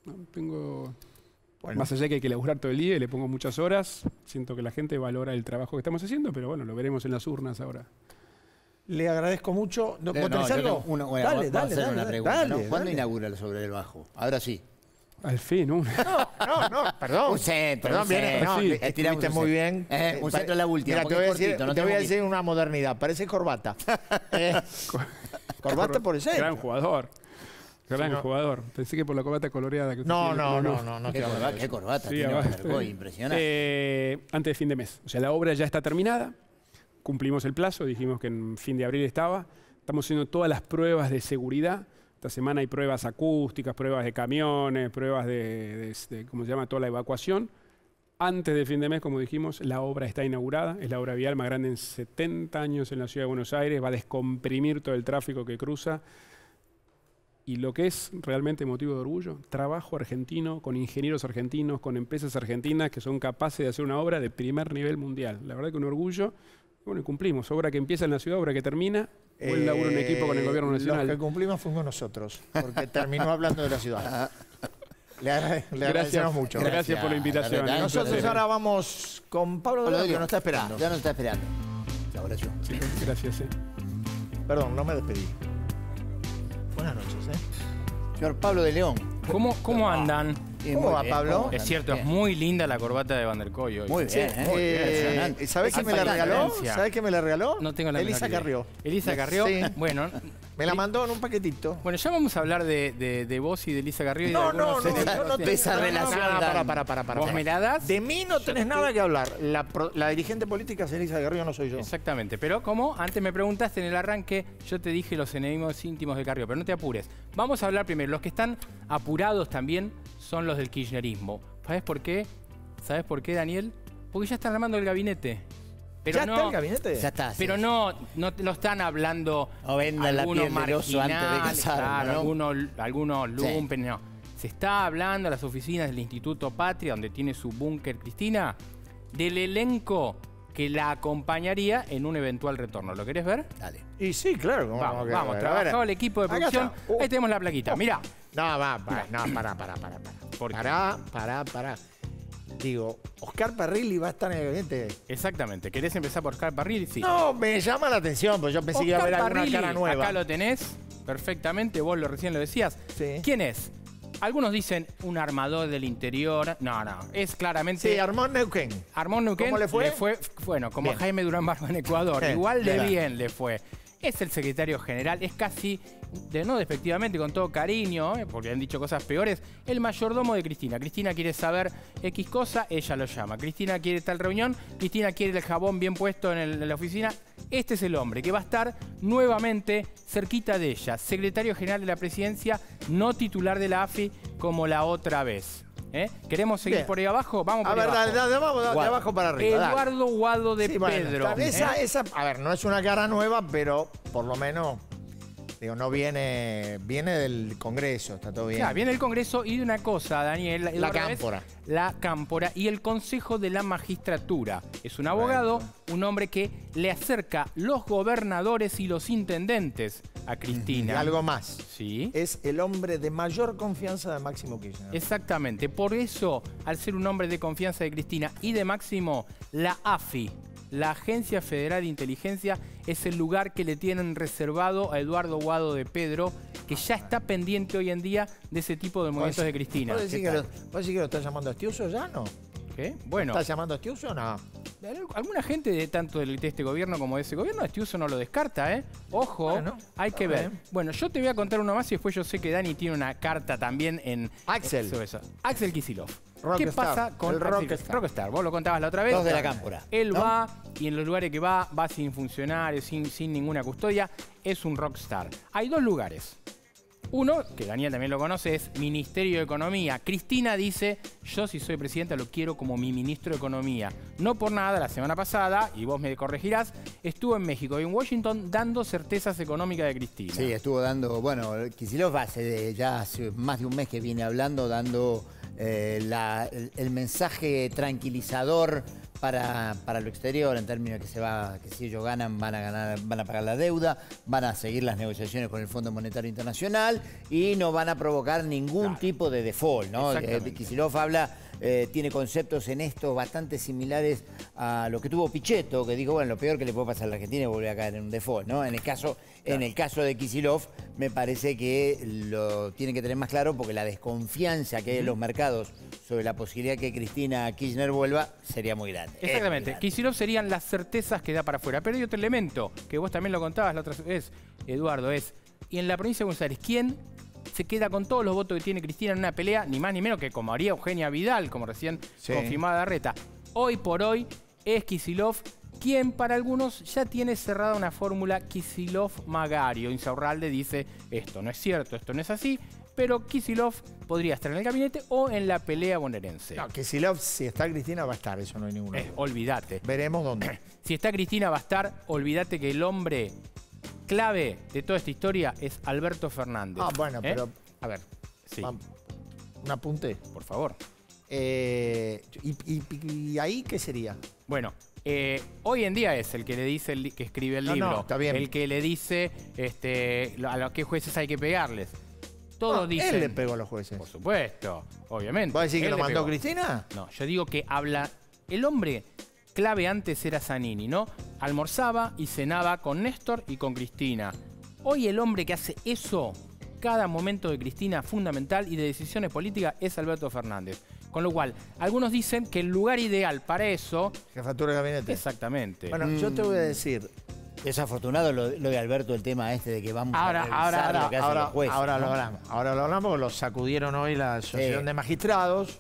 Más allá de que hay que laburar todo el día y le pongo muchas horas, siento que la gente valora el trabajo que estamos haciendo, pero bueno, lo veremos en las urnas ahora. Le agradezco mucho. ¿Vos tenés algo? Dale. ¿Cuándo inaugura la Sobre del Bajo? Ahora sí. Al fin, No, perdón. Un centro, perdón, estuviste muy bien. Un centro es la última. Mira, te voy a decir una modernidad. Parece corbata. Corbata por el centro. Gran jugador. Jugador. Pensé que por la corbata coloreada que No. ¿Qué corbata? Sí, impresionante. Antes de fin de mes. O sea, la obra ya está terminada. Cumplimos el plazo. Dijimos que en fin de abril estaba. Estamos haciendo todas las pruebas de seguridad. Esta semana hay pruebas acústicas, pruebas de camiones, pruebas de ¿cómo se llama? Toda la evacuación. Antes de fin de mes, como dijimos, la obra está inaugurada. Es la obra vial más grande en 70 años en la ciudad de Buenos Aires. Va a descomprimir todo el tráfico que cruza. Y lo que es realmente motivo de orgullo, trabajo argentino, con ingenieros argentinos, con empresas argentinas que son capaces de hacer una obra de primer nivel mundial. La verdad que un orgullo. Bueno, y cumplimos. Obra que empieza en la ciudad, obra que termina. Buen laburo en equipo con el gobierno nacional. Los que cumplimos fuimos nosotros, porque terminó hablando de la ciudad. Le agradecemos mucho. Gracias por la invitación. Nosotros ahora vamos con Pablo Delgado, que nos está esperando. Ya nos está esperando. La oración. Sí, gracias. Perdón, no me despedí. Buenas noches. Señor Pablo de León. ¿Cómo andan? ¿Cómo va, Pablo? Es cierto, es muy linda la corbata de Van der Koy hoy. Muy bien. ¿Sabés quién me la regaló? ¿Sabés quién me la regaló? No tengo la Elisa Carrió. Elisa Carrió. Sí. Bueno, Me la mandó en un paquetito. Bueno, ya vamos a hablar de vos y de Elisa Carrió. Y No, de no, algunos de esa relación. Para. ¿Vos me la das? De mí no tenés nada que hablar. La dirigente política es Elisa Carrió, no soy yo. Exactamente, pero como antes me preguntaste en el arranque, yo te dije los enemigos íntimos de Carrió, pero no te apures. Vamos a hablar primero. Los que están apurados también son los del kirchnerismo. ¿Sabes por qué? ¿Sabes por qué, Daniel? Porque ya están armando el gabinete. Pero ¿Ya está el gabinete? Ya está. Pero sí. no están hablando O vendan la algunos piel del oso antes de marginales, casarlo, claro, ¿no? algunos lumpen, no. Se está hablando a las oficinas del Instituto Patria, donde tiene su búnker Cristina, del elenco que la acompañaría en un eventual retorno. ¿Lo querés ver? Dale. Y sí, claro. Vamos, trabajado el equipo de Acá producción. está. Ahí tenemos la plaquita, mirá. No, pará. Digo, Oscar Parrilli va a estar en el gabinete. Exactamente. ¿Querés empezar por Oscar Parrilli? Sí. No, me llama la atención, porque yo pensé que iba a haber Oscar alguna Parrilli, cara nueva. acá lo tenés perfectamente, vos recién lo decías. Sí. ¿Quién es? Algunos dicen un armador del interior. No, es claramente... Sí, Armón Neuquén. Armón Neuquén ¿Cómo le fue? Bueno, como Bien. a Jaime Durán Barba en Ecuador. Igual de bien. bien le fue. Es el secretario general, es casi, no despectivamente, con todo cariño, porque han dicho cosas peores, el mayordomo de Cristina. Cristina quiere saber X cosa, ella lo llama. Cristina quiere tal reunión, Cristina quiere el jabón bien puesto en la oficina. Este es el hombre que va a estar nuevamente cerquita de ella, secretario general de la presidencia, no titular de la AFI como la otra vez. ¿Queremos seguir Bien. por ahí abajo? Vamos por A ahí ver, abajo. dale, vamos de abajo para arriba. dale. Eduardo Guado de Sí, bueno, Pedro. esa, a ver, no es una cara nueva, pero por lo menos, digo, no viene del Congreso, está todo bien. Claro, viene el Congreso y de una cosa, Daniel. La Cámpora. La Cámpora y el Consejo de la Magistratura. Es un abogado, un hombre que le acerca los gobernadores y los intendentes a Cristina. Y algo más. Sí. Es el hombre de mayor confianza de Máximo Kirchner. Exactamente. Por eso, al ser un hombre de confianza de Cristina y de Máximo, la AFI, la Agencia Federal de Inteligencia, es el lugar que le tienen reservado a Eduardo Guado de Pedro, que ya está pendiente hoy en día de ese tipo de movimientos de Cristina. ¿Vos decís que lo estás llamando Estiuso ya, no? ¿Qué? Bueno. ¿Estás llamando Estiuso o no? Alguna gente tanto de este gobierno como de ese gobierno, Estiuso no lo descarta, ¿eh? Ojo, Bueno, hay que ver. bien. Bueno, yo te voy a contar uno más y después yo sé que Dani tiene una carta también en... Axel. sobre eso. Axel Kicillof. ¿Qué Rockstar, pasa con el Axel? Rockstar. Rockstar? Vos lo contabas la otra vez. Dos de la Cámpora, Él ¿no? va y en los lugares que va sin funcionarios, sin ninguna custodia. Es un rockstar. Hay dos lugares. Uno, que Daniel también lo conoce, es Ministerio de Economía. Cristina dice, yo si soy presidenta lo quiero como mi ministro de Economía. No por nada, la semana pasada, y vos me corregirás, estuvo en México y en Washington dando certezas económicas de Cristina. Sí, estuvo dando, bueno, Kicillof ya hace más de un mes que viene hablando, dando el mensaje tranquilizador para lo exterior, en términos de que si ellos ganan, van a pagar la deuda, van a seguir las negociaciones con el Fondo Monetario Internacional y no van a provocar ningún tipo de default, ¿no? Kicillof habla, tiene conceptos en esto bastante similares a lo que tuvo Pichetto, que dijo, bueno, lo peor que le puede pasar a la Argentina es volver a caer en un default, ¿no? En el caso de Kicillof, me parece que lo tienen que tener más claro porque la desconfianza que hay en los mercados sobre la posibilidad que Cristina Kirchner vuelva sería muy grande. Exactamente. Kicillof serían las certezas que da para afuera. Pero hay otro elemento, que vos también lo contabas la otra vez, Eduardo, y en la provincia de Buenos Aires, ¿quién se queda con todos los votos que tiene Cristina en una pelea, ni más ni menos que como haría Eugenia Vidal, como recién confirmaba Darreta? Hoy por hoy es Kicillof quien para algunos ya tiene cerrada una fórmula Kicillof-Magario. Insaurralde dice, esto no es cierto, esto no es así, pero Kicillof podría estar en el gabinete o en la pelea bonaerense. No, Kicillof, si está Cristina, va a estar, eso no hay ninguna duda. Olvídate. Veremos dónde. Si está Cristina va a estar, olvídate que el hombre clave de toda esta historia es Alberto Fernández. Ah, bueno, pero, a ver, sí. Un apunte. Por favor. ¿Y ahí qué sería? Bueno, hoy en día es el que le dice, que escribe el libro. No, está bien. El que le dice a los que jueces hay que pegarles. Todos dicen... Él le pegó a los jueces. Por supuesto, obviamente. ¿Vos decís que Él lo le mandó pegó. Cristina? No, yo digo que habla... El hombre clave antes era Zanini, ¿no? Almorzaba y cenaba con Néstor y con Cristina. Hoy el hombre que hace eso, cada momento de Cristina fundamental y de decisiones políticas, es Alberto Fernández. Con lo cual, algunos dicen que el lugar ideal para eso... Jefatura de gabinete. Exactamente. Bueno, yo te voy a decir, Desafortunado lo de Alberto, el tema este de que vamos a revisar lo que hacen los jueces. Ahora ¿no? lo hablamos. Ahora lo hablamos, lo sacudieron hoy la Asociación de Magistrados.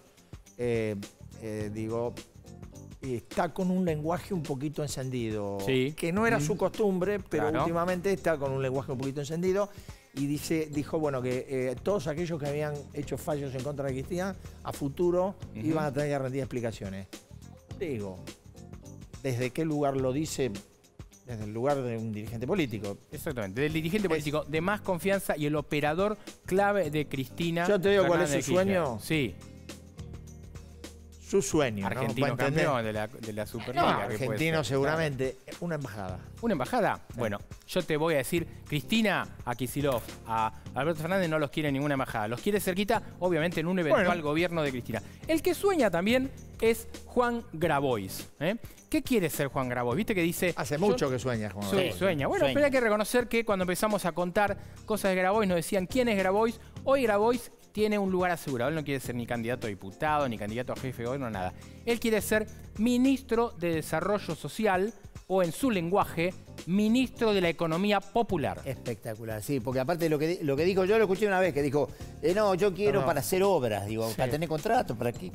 Está con un lenguaje un poquito encendido. Sí. Que no era su costumbre, pero Claro. últimamente está con un lenguaje un poquito encendido. Y dijo, bueno, que todos aquellos que habían hecho fallos en contra de Cristina, a futuro iban a tener que rendir explicaciones. Digo, ¿desde qué lugar lo dice? Desde el lugar de un dirigente político. Exactamente, del dirigente político de más confianza y el operador clave de Cristina. Yo te digo cuál es Fernández su de Kirchner. sueño. Sí. Su sueño. Argentino ¿no? Para entender. campeón de la Superliga. No, que puede argentino ser. seguramente. Una embajada. ¿Una embajada? Bueno, yo te voy a decir, Cristina, a Kicillof, a Alberto Fernández no los quiere ninguna embajada. Los quiere cerquita, obviamente, en un eventual gobierno de Cristina. El que sueña también es Juan Grabois. ¿Qué quiere ser Juan Grabois? ¿Viste que dice... Hace mucho que sueña, Juan Grabois. Sueña. Bueno, pero hay que reconocer que cuando empezamos a contar cosas de Grabois nos decían quién es Grabois. Hoy Grabois tiene un lugar asegurado. Él no quiere ser ni candidato a diputado, ni candidato a jefe de gobierno, nada. Él quiere ser ministro de Desarrollo Social o, en su lenguaje, ministro de la Economía Popular. Espectacular, sí, porque aparte lo que dijo, yo lo escuché una vez, que dijo, no, yo quiero para hacer obras, digo, para tener contrato, para aquí.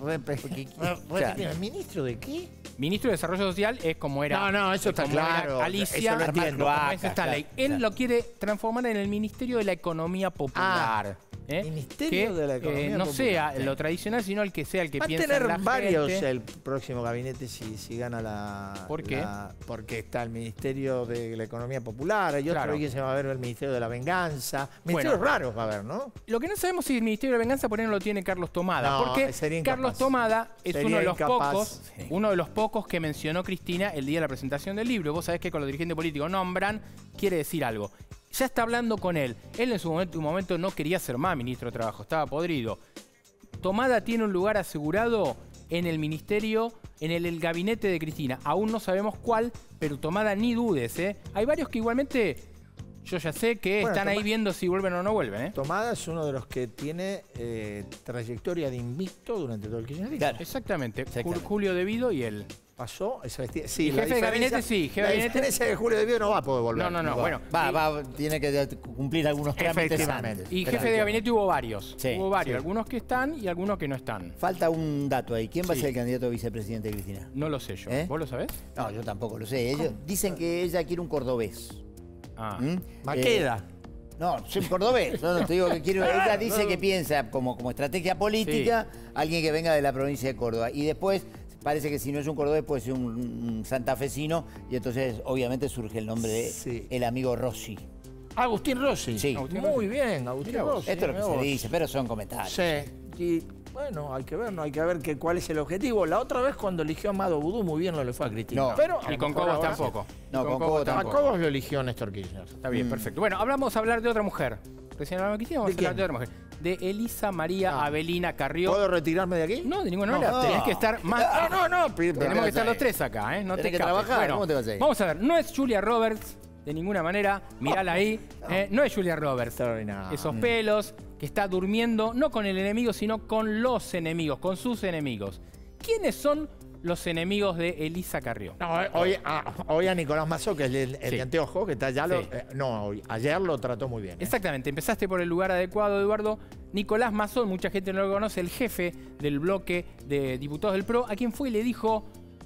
¿El ministro de qué? Ministro de Desarrollo Social es como era... No, eso está como era claro. Alicia, Eso lo entiendo. como es Stanley. Él lo quiere transformar en el Ministerio de la Economía Popular. Ministerio de la Economía no Popular. sea lo tradicional, sino el que sea el que piensa en la Va a tener varios gente. el próximo gabinete si gana la... ¿Por qué? Porque está el Ministerio de la Economía Popular, hay otro Claro. ahí que se va a ver el Ministerio de la Venganza. Ministerios Bueno. raros va a haber, ¿no? Lo que no sabemos si el Ministerio de la Venganza por ahí no lo tiene Carlos Tomada. No, porque sería incapaz. Carlos Tomada es Sería uno de los incapaz. pocos, uno de los pocos que mencionó Cristina el día de la presentación del libro. Vos sabés que con los dirigentes políticos nombran, quiere decir algo. Ya está hablando con él. Él en su momento no quería ser más ministro de Trabajo, estaba podrido. Tomada tiene un lugar asegurado en el ministerio, en el gabinete de Cristina. Aún no sabemos cuál, pero Tomada ni dudes, ¿eh? Hay varios que igualmente yo ya sé que Bueno, están ahí viendo si vuelven o no vuelven, ¿eh? Tomada es uno de los que tiene trayectoria de invicto durante todo el kirchnerismo. Claro. Exactamente. Julio Devido y él. Pasó esa vestida. Sí, Y jefe de gabinete, sí, jefe de La gabinete. diferencia es que Julio Devido no va a poder volver. No, bueno. Tiene que cumplir algunos trámites Efectivamente. antes. Y jefe de gabinete hubo varios. Sí, Hubo varios, sí. algunos que están y algunos que no están. Falta un dato ahí. ¿Quién va a Sí. ser el candidato a vicepresidente de Cristina? No lo sé yo. ¿Eh? ¿Vos lo sabés? No, yo tampoco lo sé. Ellos dicen que ella quiere un cordobés. Ah. Maqueda. No, soy cordobés. No, te digo que quiero. Ella dice que piensa como estrategia política alguien que venga de la provincia de Córdoba. Y después parece que si no es un cordobés puede ser un santafesino. Y entonces obviamente surge el nombre de el amigo Rossi. Agustín Rossi. Sí. Muy bien, Agustín Rossi. Esto es lo que mirá se vos. dice, pero son comentarios. Sí. Y bueno, hay que ver, ¿no? Hay que ver cuál es el objetivo. La otra vez cuando eligió a Amado Vudú, muy bien no le fue a Cristina. No. Pero a Y lo con mejor Cobos ahora tampoco. sí. No, con Cobos A tampoco. Cobos lo eligió Néstor Kirchner. Está bien, perfecto. Bueno, vamos a hablar de otra mujer. Recién hablamos de Cristina, vamos a hablar de otra mujer. De Elisa María Avelina Carrió. ¿Puedo retirarme de aquí? No, de ninguna manera. No. Tenés que estar más... No. Tenemos que estar los tres acá, ¿eh? No Tenés te que escapes. trabajar, Bueno, ¿cómo te vas a ir? vamos a ver, no es Julia Roberts, de ninguna manera. Mirala ahí. No es Julia Roberts. Extraordinario. Esos pelos, que está durmiendo, no con el enemigo, sino con los enemigos, con sus enemigos. ¿Quiénes son los enemigos de Elisa Carrió? No, hoy a Nicolás Mazó, que es el de anteojo, que está ya Sí. ayer lo trató muy bien. Exactamente, empezaste por el lugar adecuado, Eduardo. Nicolás Mazón, mucha gente no lo conoce, el jefe del bloque de diputados del PRO, a quien fue y le dijo: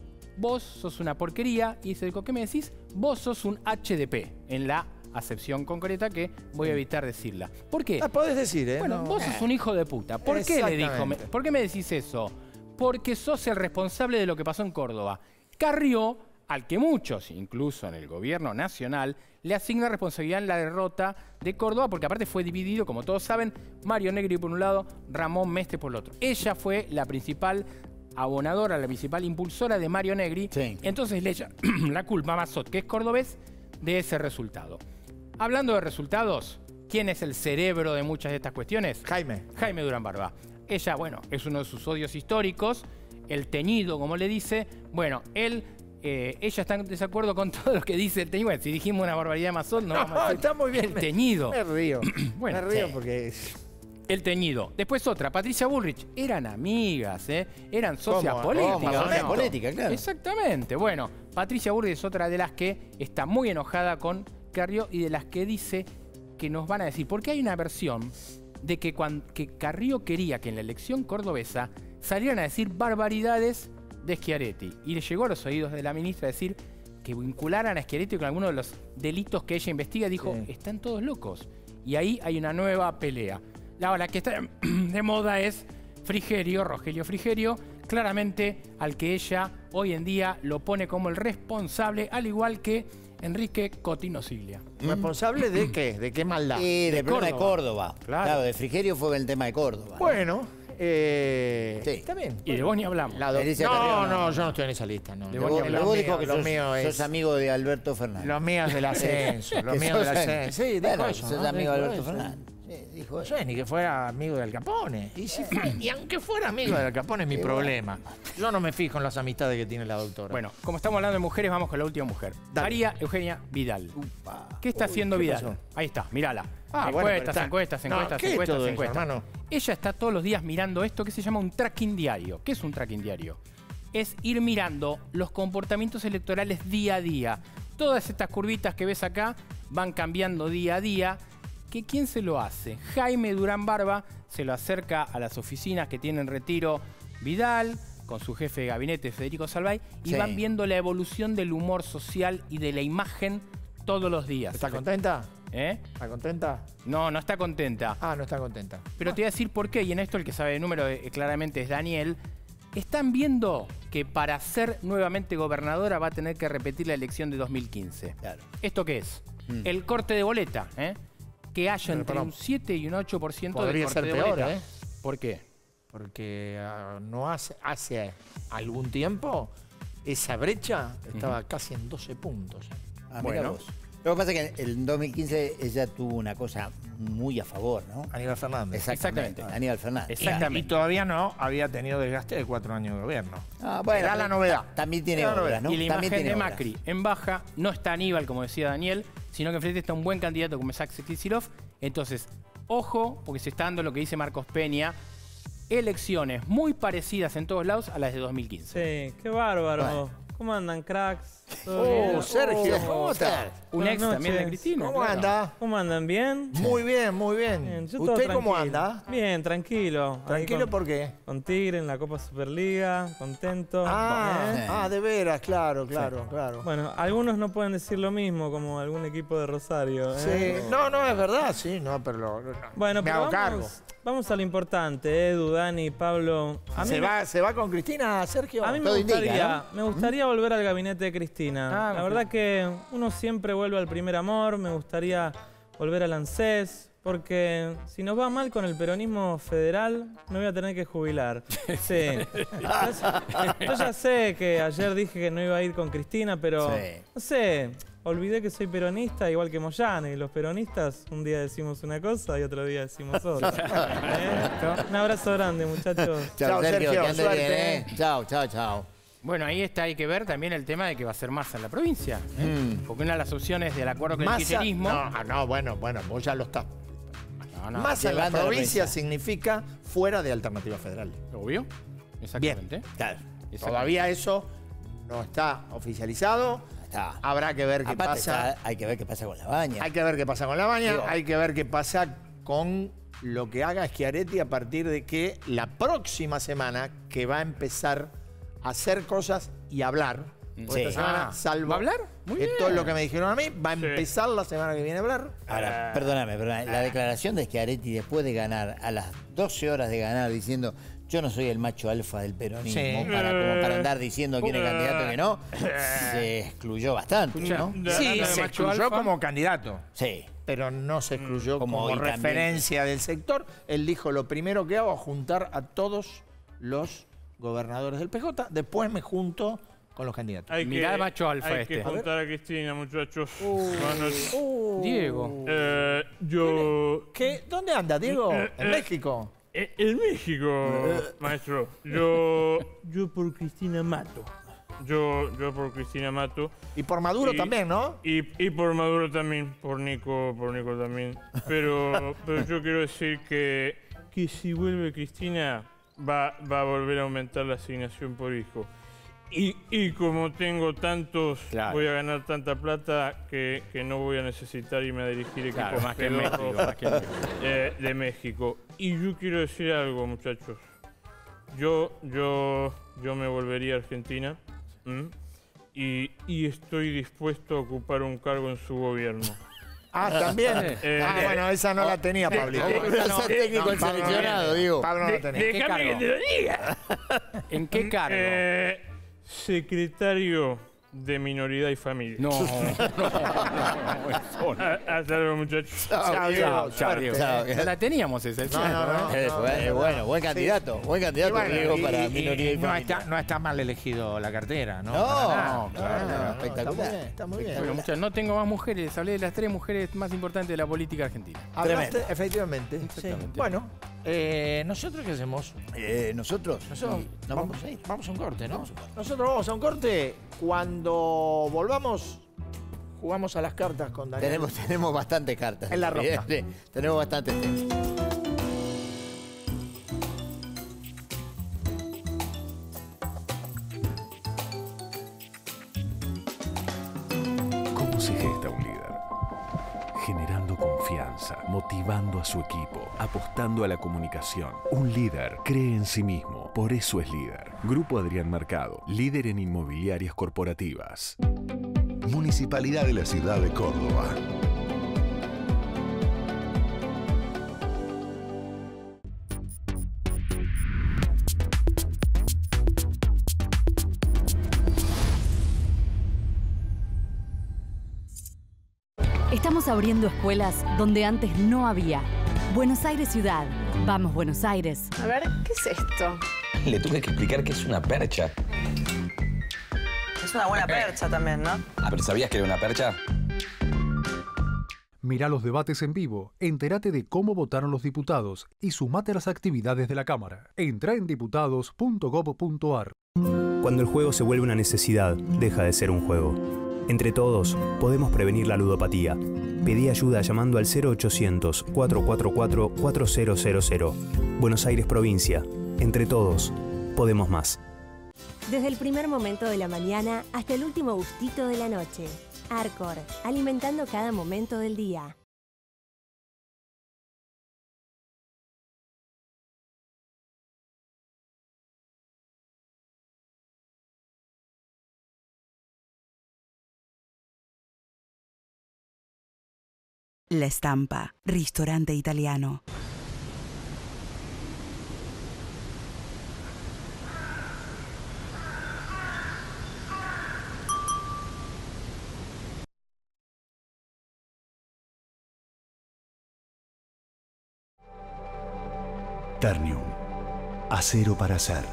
vos sos una porquería. Y se dijo: ¿qué me decís? Vos sos un HDP, en la acepción concreta que voy a evitar decirla. ¿Por qué? La podés decir, ¿eh? Bueno, No. vos sos un hijo de puta. ¿Por qué le dijo? Exactamente. ¿Por qué me decís eso? Porque sos el responsable de lo que pasó en Córdoba. Carrió, al que muchos, incluso en el gobierno nacional, le asigna responsabilidad en la derrota de Córdoba, porque aparte fue dividido, como todos saben, Mario Negri por un lado, Ramón Mestre por el otro. Ella fue la principal abonadora, la principal impulsora de Mario Negri. Sí. Entonces le echa la culpa a Mazot, que es cordobés, de ese resultado. Hablando de resultados, ¿quién es el cerebro de muchas de estas cuestiones? Jaime. Jaime Durán Barba. Ella, bueno, es uno de sus odios históricos, el teñido, como le dice. Bueno, ella está en desacuerdo con todo lo que dice el teñido. Bueno, si dijimos una barbaridad de Mazot, no vamos a decir está muy bien. el teñido. Me río. Bueno, me río sí. porque El teñido. Después otra, Patricia Bullrich. Eran amigas, eran socias políticas. Socias políticas, claro. Exactamente. Bueno, Patricia Bullrich es otra de las que está muy enojada con Carrió y de las que dice que nos van a decir. Porque hay una versión de que, que Carrió quería que en la elección cordobesa salieran a decir barbaridades de Schiaretti. Y le llegó a los oídos de la ministra decir que vincularan a Schiaretti con alguno de los delitos que ella investiga. Dijo, están todos locos. Y ahí hay una nueva pelea. La que está de moda es Frigerio, Rogelio Frigerio, claramente al que ella hoy en día lo pone como el responsable, al igual que Enrique Cotino Siglia. ¿Responsable de qué? ¿De qué maldad? Del problema de Córdoba. Claro, de Frigerio fue el tema de Córdoba. Bueno, sí. Está bien. Y de vos ni hablamos. No, yo no estoy en esa lista. No. Vos dijo que sos amigo de Alberto Fernández. Los míos del ascenso. Los míos del ascenso. Sí, dijo eso. Sos amigo de Alberto Fernández. Dijo eso. Ni que fuera amigo del Capone. Y aunque fuera amigo del Capone es mi problema. Yo no me fijo en las amistades que tiene la doctora. Bueno, como estamos hablando de mujeres, vamos con la última mujer. María Eugenia Vidal. ¿Qué está haciendo Vidal? pasó? Ahí está, mírala. Encuestas. Hermano. Ella está todos los días mirando esto que se llama un tracking diario. ¿Qué es un tracking diario? Es ir mirando los comportamientos electorales día a día. Todas estas curvitas que ves acá van cambiando día a día. ¿Quién se lo hace? Jaime Durán Barba se lo acerca a las oficinas que tienen retiro Vidal, con su jefe de gabinete Federico Salvay, y van viendo la evolución del humor social y de la imagen todos los días. ¿Está contenta? ¿Está contenta? No, no está contenta. Ah, no está contenta. Pero te voy a decir por qué, y en esto el que sabe el número claramente es Daniel. Están viendo que para ser nuevamente gobernadora va a tener que repetir la elección de 2015. Claro. ¿Esto qué es? El corte de boleta, que haya entre un 7 y un 8% de corte ser de peor, boleta. ¿Por qué? Porque no hace algún tiempo esa brecha estaba casi en 12 puntos. Bueno, lo que pasa es que en 2015 ella tuvo una cosa muy a favor, ¿no? Aníbal Fernández. Exactamente. Aníbal Fernández. Y todavía no había tenido desgaste de 4 años de gobierno. Bueno, era la novedad. También tiene obras, ¿no? Y la también imagen de obras. Macri en baja no está Aníbal, como decía Daniel, sino que enfrente está un buen candidato como es Axel Kicillof. Entonces, ojo, porque se está dando lo que dice Marcos Peña, elecciones muy parecidas en todos lados a las de 2015. Sí, qué bárbaro. Bueno. ¿Cómo andan, cracks? Sergio, ¿cómo estás? Un ex también de Cristina. ¿Cómo anda? ¿Cómo andan? ¿Bien? Muy bien, muy bien. Bien, yo todo ¿Usted cómo tranquilo. anda? Bien, tranquilo. ¿Tranquilo por qué? Con Tigre en la Copa Superliga, contento. De veras, claro. Bueno, algunos no pueden decir lo mismo, como algún equipo de Rosario. Sí, no, es verdad, sí, no, pero bueno, me hago cargo. Vamos a lo importante, Edu, Dani, Pablo. ¿Se va con Cristina, Sergio? A mí me gustaría volver al gabinete de Cristina. La verdad que uno siempre vuelve al primer amor, me gustaría volver al ANSES, porque si nos va mal con el peronismo federal, me voy a tener que jubilar. Sí. Yo ya sé que ayer dije que no iba a ir con Cristina, pero no sé, olvidé que soy peronista igual que Moyano, y los peronistas un día decimos una cosa y otro día decimos otra. Un abrazo grande, muchachos. Chao, Sergio, que ande suerte. bien, Chao. Bueno, ahí está, hay que ver también el tema de que va a ser Massa en la provincia. Porque una de las opciones del acuerdo con el kirchnerismo... bueno, vos ya lo estás. Massa en la Llevando a la provincia significa fuera de alternativa federal. Obvio. Exactamente. Bien, claro. Todavía eso no está oficializado. Habrá que ver qué pasa. Hay que ver qué pasa con la baña. Hay que ver qué pasa con la baña. Hay que ver qué pasa con lo que haga Schiaretti a partir de que la próxima semana, que va a empezar a hacer cosas y hablar. Esta semana, salvo ¿va a hablar? Muy bien. todo lo que me dijeron a mí, va a empezar la semana que viene a hablar. Ahora, perdóname, la declaración de Schiaretti después de ganar, a las 12 horas de ganar, diciendo yo no soy el macho alfa del peronismo, como para andar diciendo quién es candidato y quién no, se excluyó bastante, ¿no? Sí, se excluyó como candidato. Sí. Pero no se excluyó como referencia del sector. Él dijo, lo primero que hago es juntar a todos los gobernadores del PJ, después me junto con los candidatos. Mirá el macho alfa hay que juntar a Cristina, muchachos. Diego. ¿Dónde anda, Diego? ¿En México? En México, maestro. Yo por Cristina mato. Yo por Cristina mato. Y por Maduro también, ¿no? Y por Maduro también, por Nico también. Pero yo quiero decir que que si vuelve Cristina va a volver a aumentar la asignación por hijo. Y como tengo tantos, voy a ganar tanta plata que no voy a necesitar irme a dirigir equipos más que en México, de México. Y yo quiero decir algo, muchachos. Yo me volvería a Argentina y estoy dispuesto a ocupar un cargo en su gobierno. También. Bueno, esa no la tenía, Pablito. No, técnico seleccionado, digo. Pablo no la tenía. Déjame que te lo diga. ¿En qué cargo? Secretario de Minoridad y Familia. No. Hasta luego, muchachos. Chao, Diego. No la teníamos esa. Bueno, buen candidato. Buen candidato, Diego, para Minoridad y Familia. No está mal elegido la cartera, ¿no? No, espectacular. Está muy bien. Bueno, muchachos, no tengo más mujeres. Hablé de las 3 mujeres más importantes de la política argentina. Hablaste, efectivamente. Sí. Bueno, ¿nosotros qué hacemos? Nosotros vamos a ir. Vamos a un corte, ¿no? Nosotros vamos a un corte. Cuando volvamos, jugamos a las cartas con Daniel. Tenemos bastantes cartas. En la rosca. Tenemos bastantes temas. ¿Cómo se gesta un líder? Generando confianza, motivando a su equipo, apostando a la comunicación. Un líder cree en sí mismo, por eso es líder. Grupo Adrián Mercado, líder en inmobiliarias corporativas. Municipalidad de la Ciudad de Córdoba. Estamos abriendo escuelas donde antes no había. Buenos Aires Ciudad. Vamos, Buenos Aires. A ver, ¿qué es esto? Le tuve que explicar que es una percha. Es una buena percha también, ¿no? ¿Pero sabías que era una percha? Mirá los debates en vivo, entérate de cómo votaron los diputados y sumate a las actividades de la Cámara. Entra en diputados.gov.ar. Cuando el juego se vuelve una necesidad, deja de ser un juego. Entre todos, podemos prevenir la ludopatía. Pedí ayuda llamando al 0800-444-4000. Buenos Aires Provincia. Entre todos, podemos más. Desde el primer momento de la mañana hasta el último gustito de la noche. Arcor, alimentando cada momento del día. La Estampa, ristorante italiano. Ternium. Acero para hacer.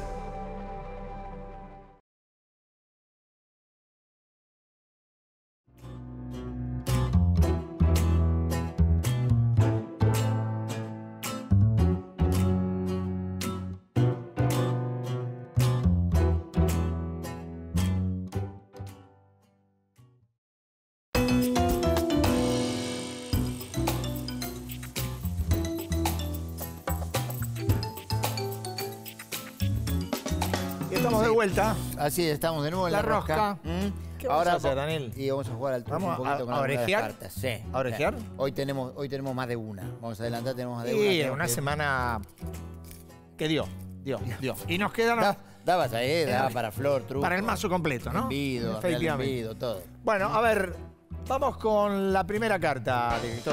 Estamos de vuelta. Así es, estamos de nuevo en la rosca. ¿Qué vamos a hacer, Daniel? Y vamos a jugar al truco un poquito con las cartas. Sí. ¿A orejear? Hoy tenemos más de una. Vamos a adelantar, tenemos más de una. Una semana que dio. Y nos quedan... Dabas ahí, daba para flor, truco. Para el mazo completo, ¿no? Efectivamente. Todo. Bueno, a ver, vamos con la primera carta, director.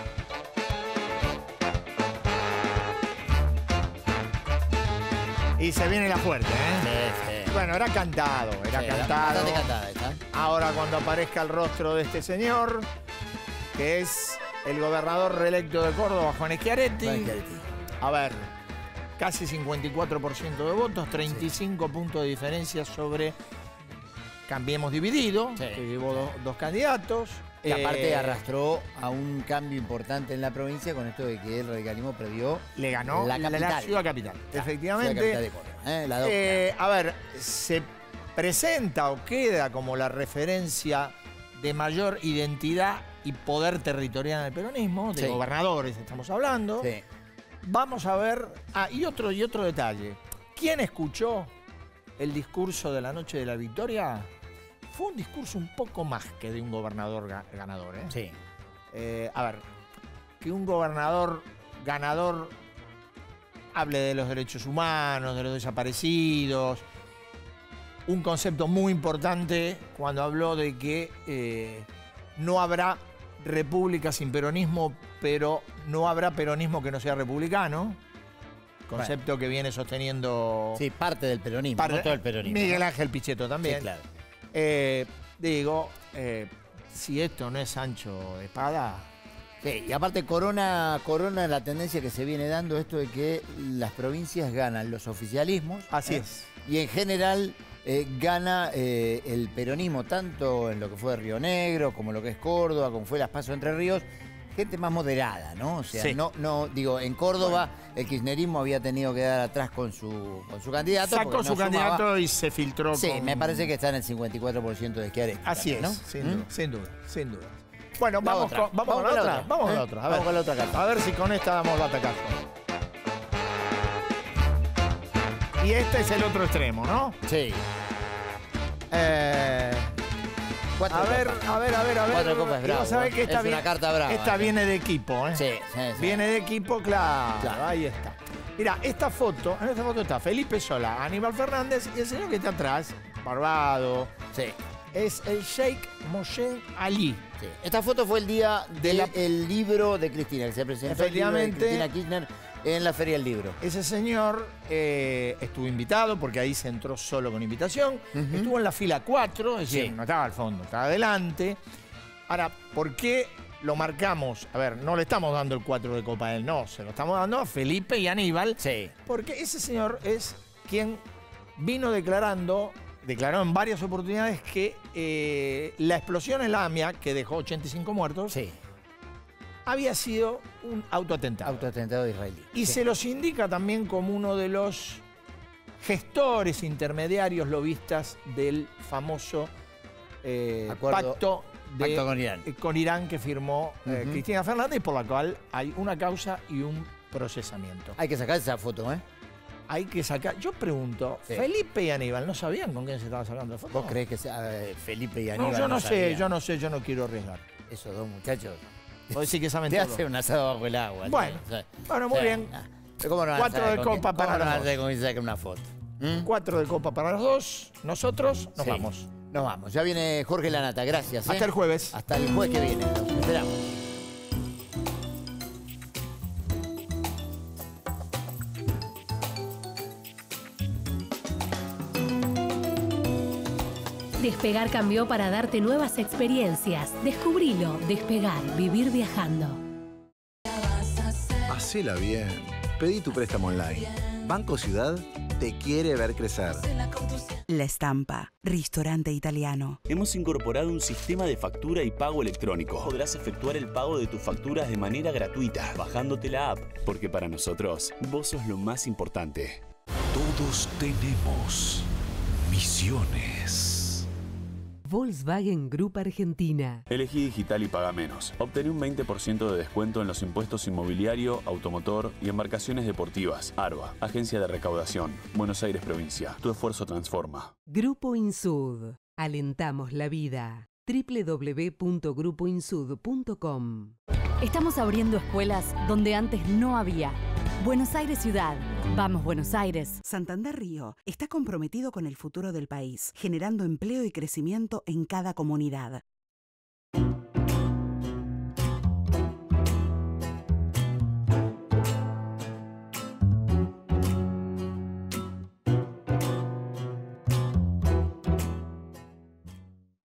Y se viene la fuerte, ¿eh? Sí. Bueno, era cantado. Bastante cantada esta. Ahora cuando aparezca el rostro de este señor, que es el gobernador reelecto de Córdoba, Juan Schiaretti. A ver, casi 54% de votos, 35 puntos de diferencia sobre Cambiemos Dividido, que llevó dos candidatos. Y aparte arrastró a un cambio importante en la provincia con esto de que el radicalismo perdió. Le ganó la ciudad capital. Efectivamente. Ciudad capital de Córdoba, a ver, se presenta o queda como la referencia de mayor identidad y poder territorial en el peronismo, de gobernadores estamos hablando. Sí. vamos a ver... y otro detalle. ¿Quién escuchó el discurso de la noche de la victoria? Fue un discurso un poco más que de un gobernador ganador, ¿eh? Sí. A ver, que un gobernador ganador hable de los derechos humanos, de los desaparecidos. Un concepto muy importante cuando habló de que no habrá república sin peronismo, pero no habrá peronismo que no sea republicano. Concepto que viene sosteniendo... Sí, parte del peronismo, no todo el peronismo. Miguel Ángel Pichetto también. Sí, claro. Si esto no es Sancho Espada... Sí, y aparte corona la tendencia que se viene dando esto de que las provincias ganan los oficialismos. Así es. Y en general gana el peronismo, tanto en lo que fue Río Negro, como lo que es Córdoba, como fue Las Paso Entre Ríos, gente más moderada, ¿no? O sea, sí. digo, en Córdoba el kirchnerismo había tenido que dar atrás con su candidato. Sacó su candidato y se filtró. Sí, me parece que está en el 54% de Schiaretti. Así es, ¿no? sin duda. Bueno, vamos con la otra. Vamos con la otra. Vamos con la otra carta. A ver si con esta damos batacazo. Y este es el otro extremo, ¿no? Sí. A ver. Cuatro copas es bravo. Sabés que esta es una carta brava. Esta viene de equipo, ¿eh? Sí. Viene de equipo, claro. Ahí está. Mira, en esta foto está Felipe Solá, Aníbal Fernández y el señor que está atrás, barbado. Sí. Es el Sheikh Moshe Ali. Sí. Esta foto fue el día del libro de Cristina, que se presentó el libro de Cristina Kirchner en la Feria del Libro. Ese señor estuvo invitado, porque ahí se entró solo con invitación. Estuvo en la fila 4, es decir, no estaba al fondo, estaba adelante. Ahora, ¿por qué lo marcamos? A ver, no le estamos dando el 4 de copa a él, no, se lo estamos dando a Felipe y Aníbal. Sí. Porque ese señor es quien declaró en varias oportunidades que la explosión en la AMIA, que dejó 85 muertos, había sido un autoatentado. Autoatentado israelí. Y se los indica también como uno de los gestores intermediarios lobistas del famoso pacto con Irán que firmó Cristina Fernández, por la cual hay una causa y un procesamiento. Hay que sacar esa foto, ¿eh? Hay que sacar. Yo pregunto, ¿Felipe y Aníbal no sabían con quién se estaba sacando la foto? ¿Vos crees que Felipe y Aníbal no, yo no sé, yo no quiero arriesgar. Esos dos muchachos. Vos decís que saben te todo. hace un asado bajo el agua. Bueno, muy bien. ¿Cómo no 4 de copa para los dos. ¿Cómo se saca una foto? 4 de copa para los dos. Nosotros nos vamos. Nos vamos. Ya viene Jorge Lanata. Gracias. Hasta el jueves. Hasta el jueves que viene. Nos esperamos. Despegar cambió para darte nuevas experiencias. Descubrilo. Despegar. Vivir viajando. Hacela bien. Pedí tu préstamo online. Banco Ciudad te quiere ver crecer. La Estampa, restaurante italiano. Hemos incorporado un sistema de factura y pago electrónico. Podrás efectuar el pago de tus facturas de manera gratuita, bajándote la app, porque para nosotros, vos sos lo más importante. Todos tenemos misiones. Volkswagen Group Argentina. Elegí digital y paga menos. Obtení un 20% de descuento en los impuestos inmobiliario, automotor y embarcaciones deportivas. ARBA, Agencia de Recaudación, Buenos Aires Provincia. Tu esfuerzo transforma. Grupo Insud. Alentamos la vida. www.grupoinsud.com. Estamos abriendo escuelas donde antes no había. Buenos Aires Ciudad. Vamos, Buenos Aires. Santander Río está comprometido con el futuro del país, generando empleo y crecimiento en cada comunidad.